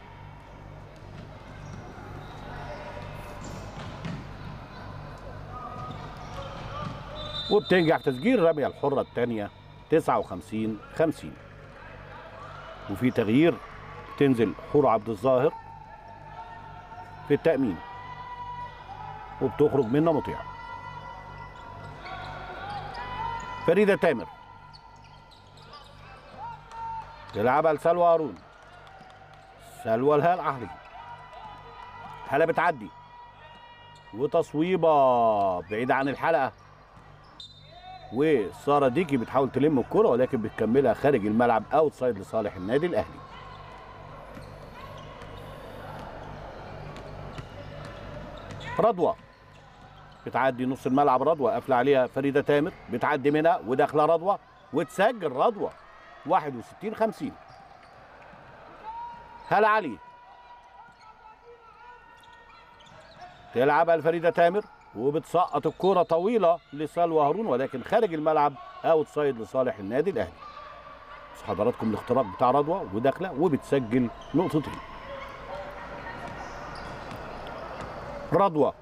وبتنجح في تسجيل الرميه الحره الثانيه 59-50. وفي تغيير، تنزل حور عبد الظاهر في التأمين وبتخرج منى مطيع. فريدة تامر تلعبها لسلوى هارون، سلوى الهال عهري، هلا بتعدي وتصويبه بعيده عن الحلقه، وساره ديكي بتحاول تلم الكره ولكن بتكملها خارج الملعب اوت سايد لصالح النادي الاهلي. رضوى بتعدي نص الملعب، رضوى قافله عليها فريده تامر، بتعدي منها وداخله رضوى وتسجل رضوى 61-50. هلا علي تلعبها لفريده تامر وبتسقط الكرة طويلة لسلوى هارون ولكن خارج الملعب اوت سايد لصالح النادي الاهلي. بس حضراتكم الاختراق بتاع رضوى وداخله وبتسجل نقطتين. رضوى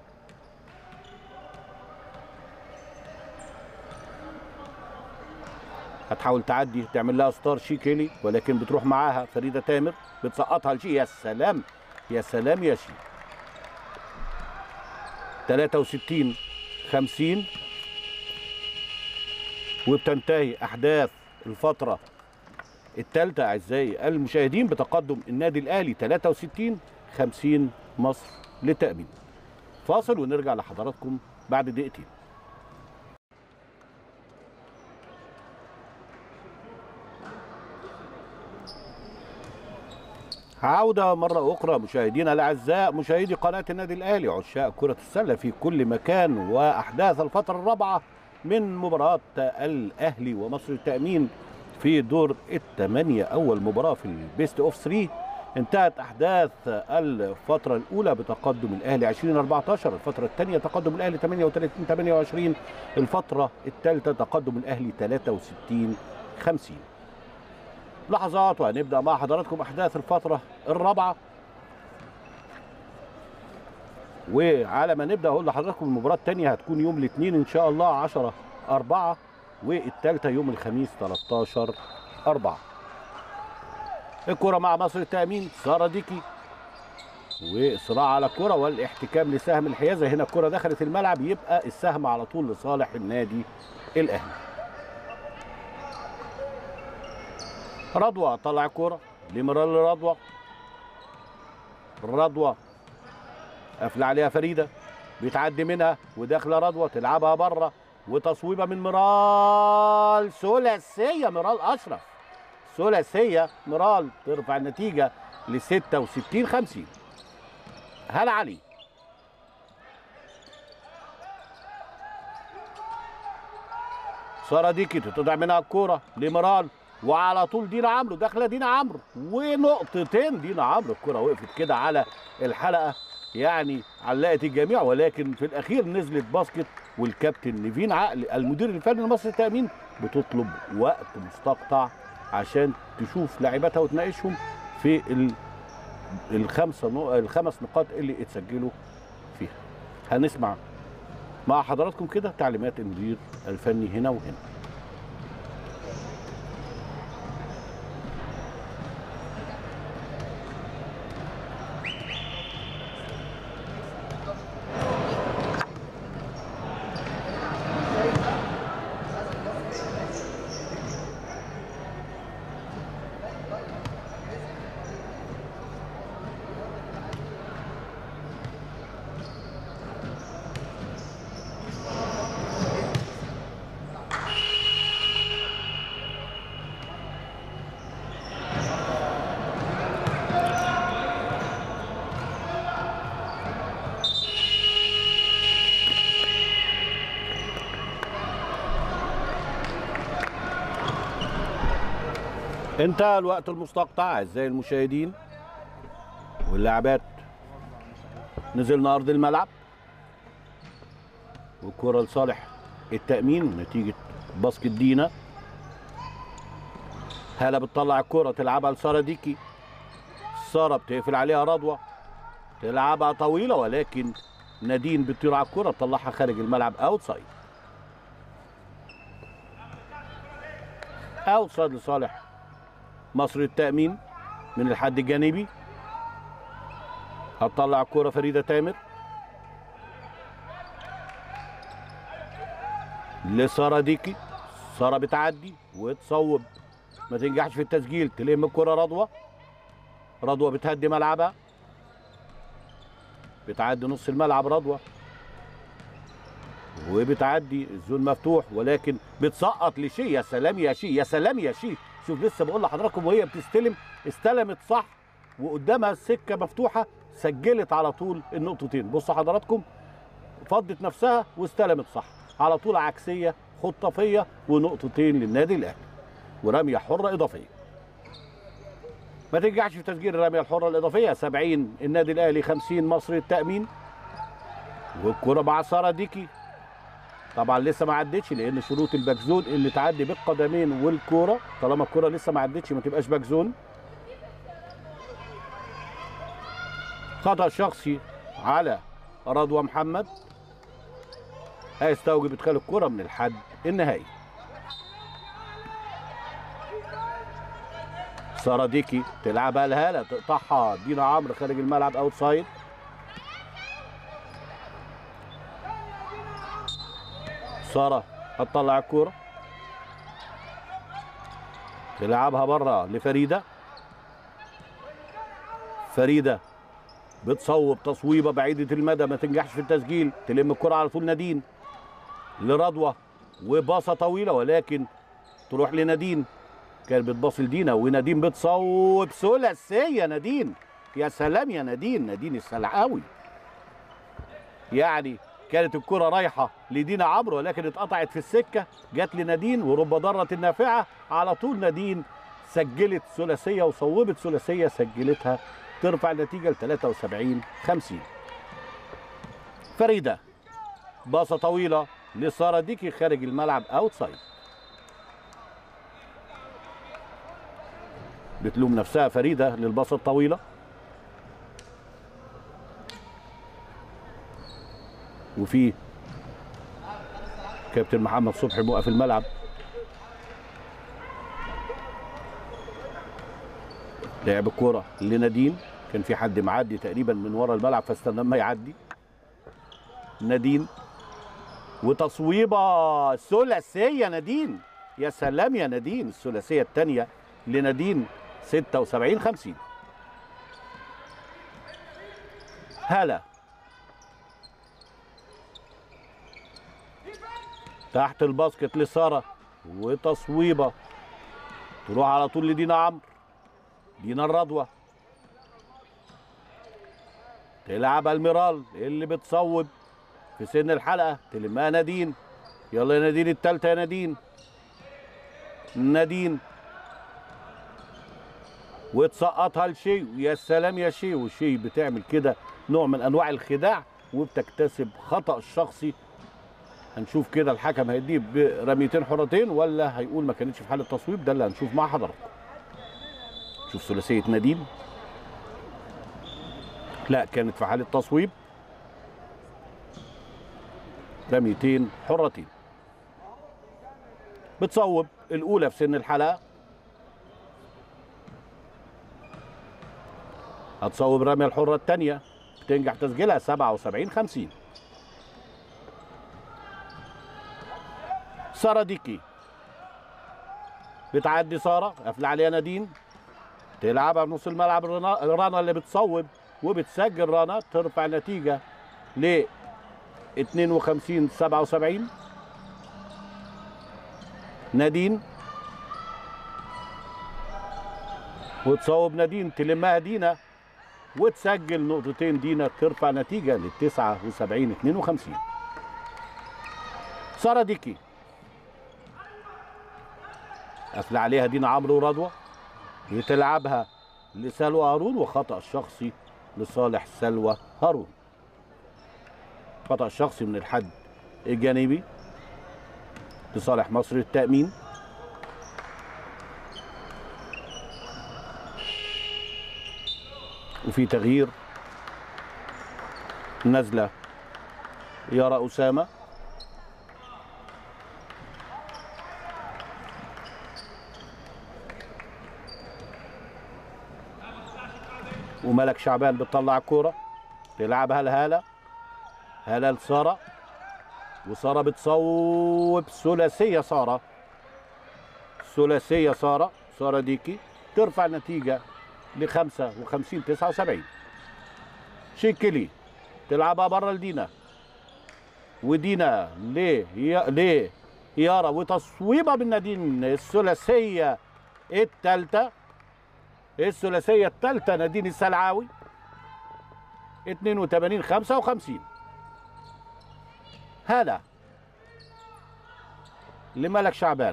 هتحاول تعدي تعمل لها ستار شيكلي ولكن بتروح معاها فريده تامر بتسقطها لشي. يا سلام يا سلام يا شي. 63-50. وبتنتهي احداث الفتره الثالثه اعزائي المشاهدين بتقدم النادي الاهلي 63-50 مصر للتأمين. فاصل ونرجع لحضراتكم بعد دقيقتين. عودة مرة أخرى مشاهدينا الأعزاء، مشاهدي قناة النادي الأهلي، عشاق كرة السلة في كل مكان، وأحداث الفترة الرابعة من مباراة الأهلي ومصر للتأمين في دور الثمانية. أول مباراة في البيست أوف 3 انتهت أحداث الفترة الأولى بتقدم الأهلي 20-14، الفترة الثانية تقدم الأهلي 38-28، الفترة الثالثة تقدم الأهلي 63-50. لحظات وهنبدأ مع حضراتكم أحداث الفترة الرابعة. وعلى ما نبدأ أقول لحضراتكم المباراة الثانية هتكون يوم الاثنين إن شاء الله 10/4، والثالثة يوم الخميس 13/4. الكرة مع مصر التأمين، سارة ديكي وصراع على الكرة والاحتكام لسهم الحيازة. هنا الكرة دخلت الملعب يبقى السهم على طول لصالح النادي الأهلي. رضوى طلع الكرة لمرال رضوى، قافله عليها فريده بتعدي منها وداخله رضوى تلعبها بره وتصويبه من مرال، ثلاثيه مرال اشرف، ثلاثيه مرال ترفع النتيجه ل 66-50. هلا علي ساره ديكي تتقطع منها الكوره لمرال وعلى طول دينا عمرو، داخله دينا عمرو ونقطتين دينا عمرو. الكره وقفت كده على الحلقه يعني علقت الجميع، ولكن في الاخير نزلت باسكت. والكابتن نيفين عقل المدير الفني لمصر التأمين بتطلب وقت مستقطع عشان تشوف لاعباتها وتناقشهم في الخمس نقاط اللي اتسجلوا فيها. هنسمع مع حضراتكم كده تعليمات المدير الفني هنا وهنا. انتهى الوقت المستقطع اعزائي المشاهدين، واللاعبات نزلنا ارض الملعب، والكره لصالح التأمين نتيجه باسكت دينا. هاله بتطلع الكره تلعبها لساره ديكي، ساره بتقفل عليها رضوى، تلعبها طويله ولكن نادين بتطير على الكره تطلعها خارج الملعب اوتسايد. اوتسايد لصالح مصر التأمين من الحد الجانبي. هتطلع الكرة فريدة تامر لسارة ديكي، سارة بتعدي وتصوب ما تنجحش في التسجيل، تلم الكرة رضوى بتهدي ملعبها، بتعدي نص الملعب رضوى وبتعدي الزون مفتوح ولكن بتسقط لشيء. يا سلام يا شيء، يا سلام يا شيء. شوف لسه بقول لحضراتكم وهي بتستلم استلمت صح وقدامها السكه مفتوحه، سجلت على طول النقطتين. بصوا حضراتكم فضت نفسها واستلمت صح على طول، عكسيه خطافيه ونقطتين للنادي الاهلي ورميه حره اضافيه. ما تنجحش في تسجيل الرميه الحره الاضافيه. 70 النادي الاهلي 50 مصر التأمين. والكره مع ساره ديكي، طبعا لسه ما عدتش لان شروط الباك زون اللي تعدي بالقدمين والكوره، طالما الكوره لسه ما عدتش ما تبقاش باك زون. خطأ شخصي على رضوى محمد هيستوجب ادخال الكوره من الحد النهائي. ساره ديكي تلعبها لهاله تقطعها دينا عمرو خارج الملعب اوتسايد. ساره هتطلع الكوره تلعبها بره لفريده، فريده بتصوب تصويبه بعيده المدى ما تنجحش في التسجيل، تلم الكره على طول نادين لرضوى وباصه طويله ولكن تروح لنادين، كانت بتباص لدينا ونادين بتصوب ثلاثيه. نادين يا سلام يا نادين السلعاوي، يعني كانت الكرة رايحة لدينا عمرو ولكن اتقطعت في السكة، جت لنادين ورب ضارة نافعة، على طول نادين سجلت ثلاثية وصوبت ثلاثية سجلتها ترفع النتيجة ل 73-50. فريدة باصة طويلة لسارة ديكي خارج الملعب اوتسايد. بتلوم نفسها فريدة للباصة الطويلة، وفي كابتن محمد صبحي موقف الملعب لعب الكوره لنادين، كان في حد معدي تقريبا من ورا الملعب فاستنى ما يعدي نادين وتصويبه ثلاثيه نادين. يا سلام يا نادين، الثلاثيه الثانيه لنادين 76-50. هلا تحت الباسكت لساره وتصويبه تروح على طول لدينا عمرو، دينا الرضوى تلعبها الميرال اللي بتصوب في سن الحلقه تلمها نادين. يلا يا نادين الثالثه يا نادين. وتسقطها لشي. يا سلام يا شي. وشي بتعمل كده نوع من انواع الخداع وبتكتسب خطأ الشخصي. هنشوف كده الحكم هيديه برميتين حرتين ولا هيقول ما كانتش في حاله تصويب. ده اللي هنشوف مع حضراتكم. شوف ثلاثيه نادين. لا كانت في حاله تصويب. رميتين حرتين. بتصوب الاولى في سن الحلقه. هتصوب الرميه الحره الثانيه بتنجح تسجيلها 77-50. ساره ديكي بتعدي. ساره قافله عليها نادين. تلعبها في نص الملعب. رنا اللي بتصوب وبتسجل. رنا ترفع نتيجه ل 52-77. نادين وتصوب نادين تلمها دينا وتسجل نقطتين. دينا ترفع نتيجه ل 59-52. ساره ديكي قافله عليها دينا عمرو ورضوى. بتلعبها لسلوى هارون وخطأ شخصي لصالح سلوى هارون. خطأ شخصي من الحد الجانبي لصالح مصر التأمين. وفي تغيير نزلة يارا أسامة. وملك شعبان بتطلع الكورة تلعبها لهالة. هالة لسارة. وسارة بتصوب ثلاثية. سارة ثلاثية. سارة ديكي ترفع نتيجة ل 55-79. شيكلي تلعبها بره لدينا. ودينا يارا وتصويبها بالنادين. الثلاثية الثالثة. نادين السلعاوي 82-55. هلا لملك شعبان.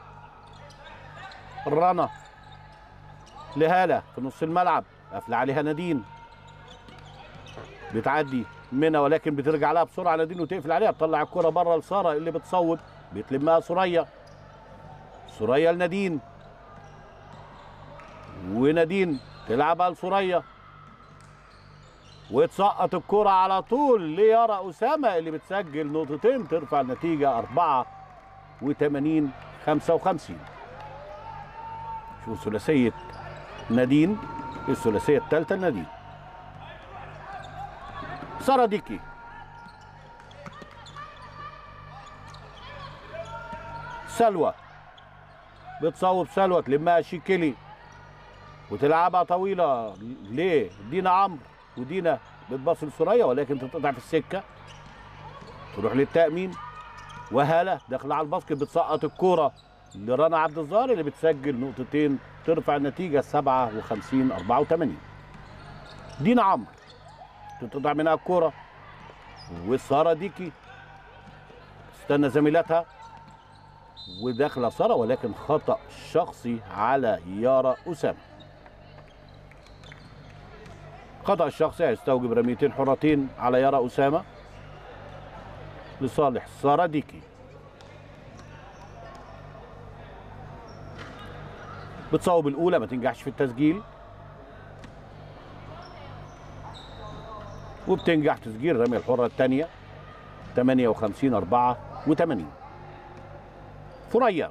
رنا لهالة في نص الملعب قافله عليها نادين. بتعدي منها ولكن بترجع لها بسرعه نادين وتقفل عليها. تطلع الكره بره لساره اللي بتصوب. بتلمها سوريا لنادين. ونادين تلعبها لسوريا وتسقط الكرة على طول ليارا أسامة اللي بتسجل نقطتين. ترفع النتيجة 84-55. شوف ثلاثية نادين. الثلاثية الثالثة لنادين. سارة ديكي سلوى بتصوب. سلوى تلمها شيكلي وتلعبها طويلة لدينا عمرو. ودينا بتباص لسوريا ولكن تتقطع في السكة. تروح للتأمين. وهالة داخلة على الباسكت بتسقط الكورة لرنا عبد الظاهر اللي بتسجل نقطتين. ترفع النتيجة 57-84. دينا عمرو تتقطع منها الكورة. وسارة ديكي تستنى زميلتها وداخلة سارة ولكن خطأ شخصي على يارا أسامة. خطأ الشخصي هيستوجب رميتين حرتين على يارا أسامة لصالح سارة ديكي. بتصوب الأولى ما تنجحش في التسجيل. وبتنجح تسجيل الرمية الحرة الثانية 58-84. ثريا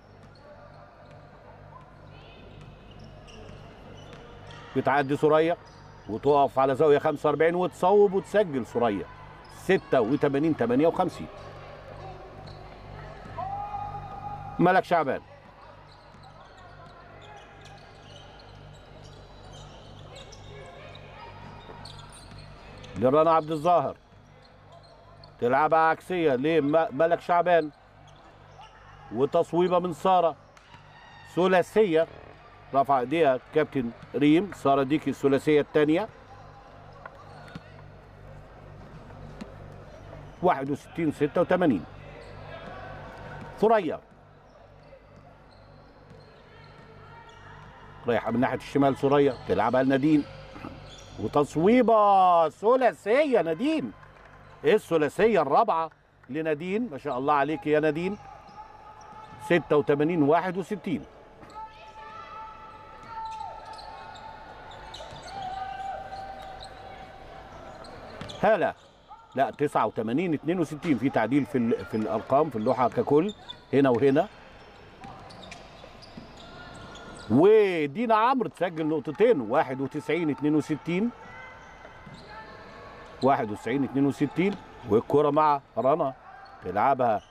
بتعدي ثريا وتقف على زاوية 45 وتصوب وتسجل ثريا 86-58. ملك شعبان لرنا عبد الظاهر تلعبها عكسية لملك شعبان وتصويبة من سارة ثلاثية. رفع ايديها كابتن ريم. سارة ديكي الثلاثية الثانية 61-86. ثريا رايحه من ناحيه الشمال سوريا تلعبها لنادين، وتصويبه ثلاثيه نادين. ايه الثلاثيه الرابعه لنادين، ما شاء الله عليك يا نادين. 86 61. هلا لا 89 62. في تعديل في الارقام في اللوحه ككل هنا وهنا. ودينا عمرو تسجل نقطتين 91 62. 91 62. والكره مع رنا تلعبها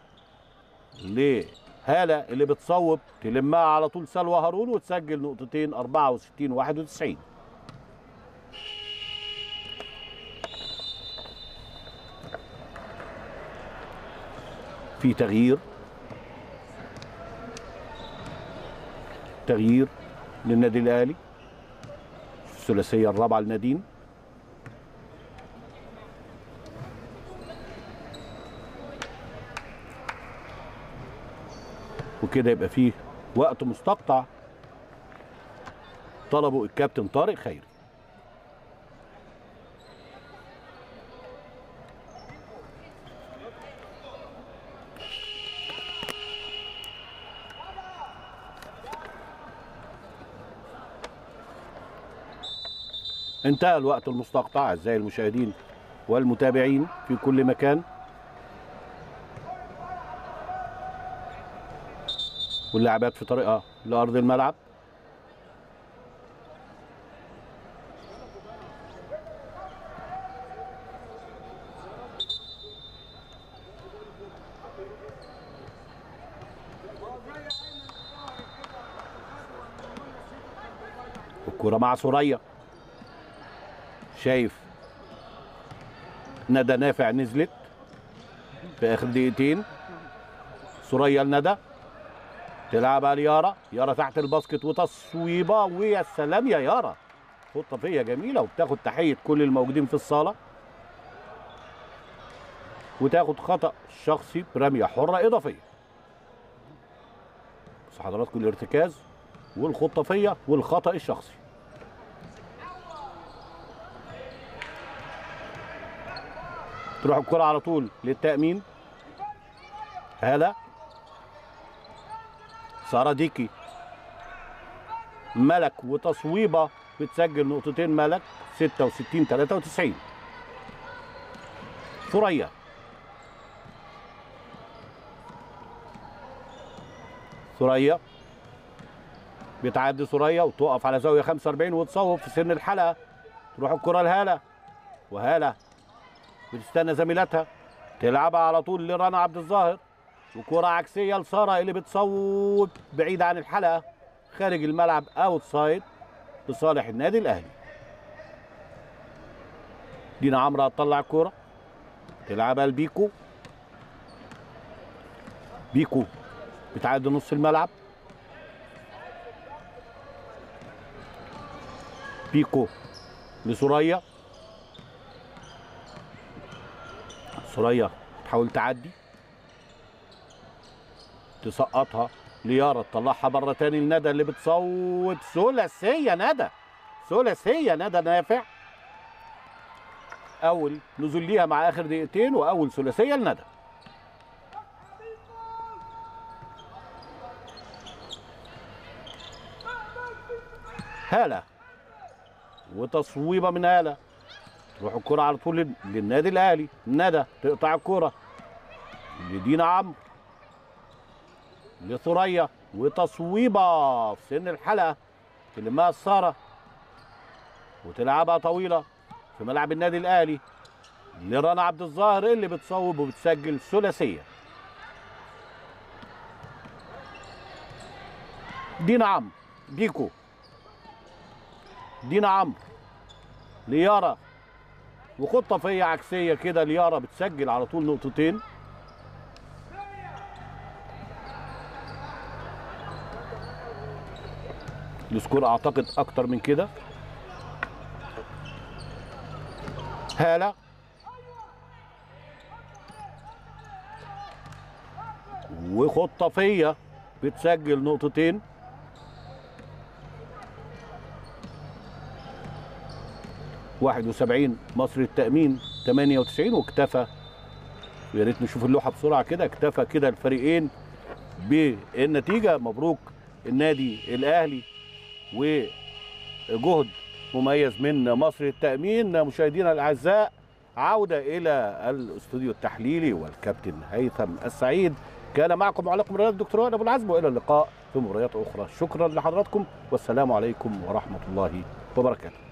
لهاله اللي بتصوب تلمها على طول سلوى هارون وتسجل نقطتين 64 91. في تغيير للنادي الاهلي. الثلاثيه الرابعه لنادين. وكده يبقى فيه وقت مستقطع طلبه الكابتن طارق خيري. انتهى الوقت المستقطع اعزائي المشاهدين والمتابعين في كل مكان. واللاعبات في طريقها لارض الملعب. الكرة مع سوريا. شايف ندى نافع نزلت في اخر دقيقتين. سوريا لندى تلعبها ليارا. يارا تحت الباسكت وتصويبه ويا سلام يا يارا. خطه فيها جميله وبتاخد تحيه كل الموجودين في الصاله. وتاخد خطا شخصي برميه حره اضافيه. بس حضراتكم الارتكاز والخطافيه والخطا الشخصي. تروح الكره على طول للتامين. هلا سارة ديكي ملك وتصويبه بتسجل نقطتين ملك 66 93. ثريا بتعدي ثريا وتقف على زاويه 45 وتصوب في سن الحلقه. تروح الكره لهاله وهاله بتستنى زميلتها تلعبها على طول لرنا عبد الظاهر. وكره عكسيه لساره اللي بتصوب بعيد عن الحلقه خارج الملعب اوت سايد لصالح النادي الاهلي. دينا عمرو هتطلع الكوره تلعبها لبيكو. بيكو بتعدي نص الملعب. بيكو لسوريا. سوريا تحاول تعدي تسقطها ليارا تطلعها بره تاني لندى اللي بتصوت. ثلاثيه ندى نافع. اول نزول ليها مع اخر دقيقتين واول ثلاثيه لندى. هاله وتصويبه من هاله. تروح الكره على طول للنادي الاهلي. ندى تقطع الكره لدينا عمرو لثريا وتصويبه في سن الحلقه تلمها ساره وتلعبها طويله في ملعب النادي الاهلي لرنا عبد الظاهر اللي بتصوب وبتسجل ثلاثيه. دينا عمرو بيكو. دينا عمرو ليارا وخطه فيه عكسيه كده. ليارا بتسجل على طول نقطتين. السكور اعتقد اكتر من كده. هاله وخطافيه بتسجل نقطتين 71 مصر التأمين 98. واكتفى، يا ريت نشوف اللوحة بسرعة كده، اكتفى كده الفريقين بالنتيجة. مبروك النادي الأهلي وجهد مميز من مصر التأمين. مشاهدينا الأعزاء، عودة إلى الاستوديو التحليلي والكابتن هيثم السعيد. كان معكم معلق رياض الدكتور وائل أبو العزم، وإلى اللقاء في مباريات أخرى. شكرا لحضراتكم والسلام عليكم ورحمة الله وبركاته.